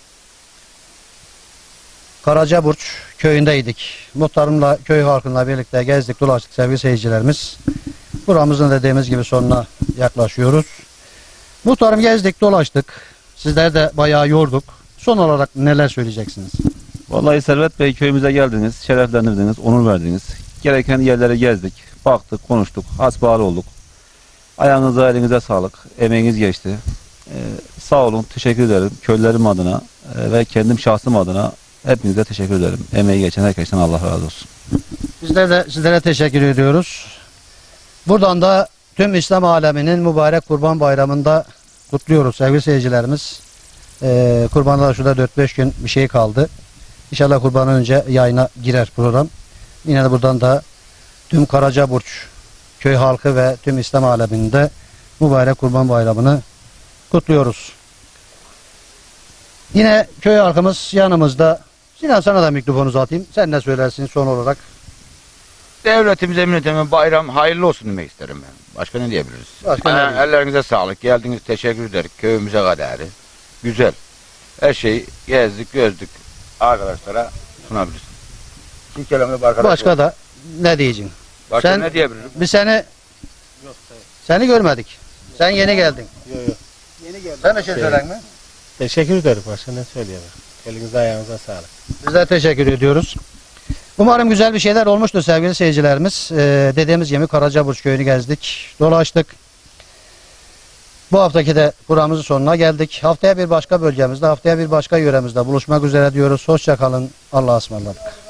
Karacaburç köyündeydik. Muhtarımla, köy halkıyla birlikte gezdik, dolaştık sevgili seyircilerimiz. Buramızın dediğimiz gibi sonuna yaklaşıyoruz. Muhtarım gezdik, dolaştık. Sizler de bayağı yorduk. Son olarak neler söyleyeceksiniz? Vallahi Servet Bey köyümüze geldiniz. Şereflendirdiniz. Onur verdiniz. Gereken yerlere gezdik. Baktık, konuştuk. Hasbihal olduk. Ayağınıza, elinize sağlık. Emeğiniz geçti. Ee, sağ olun. Teşekkür ederim. Köylülerim adına e, ve kendim şahsım adına hepinize teşekkür ederim. Emeği geçen herkesten Allah razı olsun. Bizler de sizlere teşekkür ediyoruz. Buradan da tüm İslam aleminin mübarek Kurban Bayramı'nda kutluyoruz sevgili seyircilerimiz. Ee, Kurbanlar şurada dört beş gün bir şey kaldı. İnşallah kurbandan önce yayına girer program. Yine de buradan da tüm Karacaburç köy halkı ve tüm İslam aleminde mübarek Kurban Bayramı'nı kutluyoruz. Yine köy halkımız yanımızda. Sinan sana da mikrofonu uzatayım. Sen ne söylersin son olarak? Devletimize, milletime bayram hayırlı olsun demek isterim ben. Başka ne diyebiliriz? Başka ne Ha, diyeyim? ellerinize sağlık. Geldiniz, teşekkür ederiz. Köyümüze kadar. Güzel. Her şeyi gezdik, gözdük. Arkadaşlara sunabiliriz. Kim kelamda arkadaşlar? Başka da ne diyeceksin? Başka Sen- ne diyebilirim? Biz seni seni görmedik. Sen yeni geldin. Yok yok. Sen bir şey söylen mi? Teşekkür ederim. Başka ne söyleyeyim? Elinize ayağınıza sağlık. Biz de teşekkür ediyoruz. Umarım güzel bir şeyler olmuştur sevgili seyircilerimiz. Ee, dediğimiz gibi Karacaburç köyünü gezdik, dolaştık. Bu haftaki de buramızın sonuna geldik. Haftaya bir başka bölgemizde, haftaya bir başka yöremizde buluşmak üzere diyoruz. Hoşça kalın. Allah'a ısmarladık.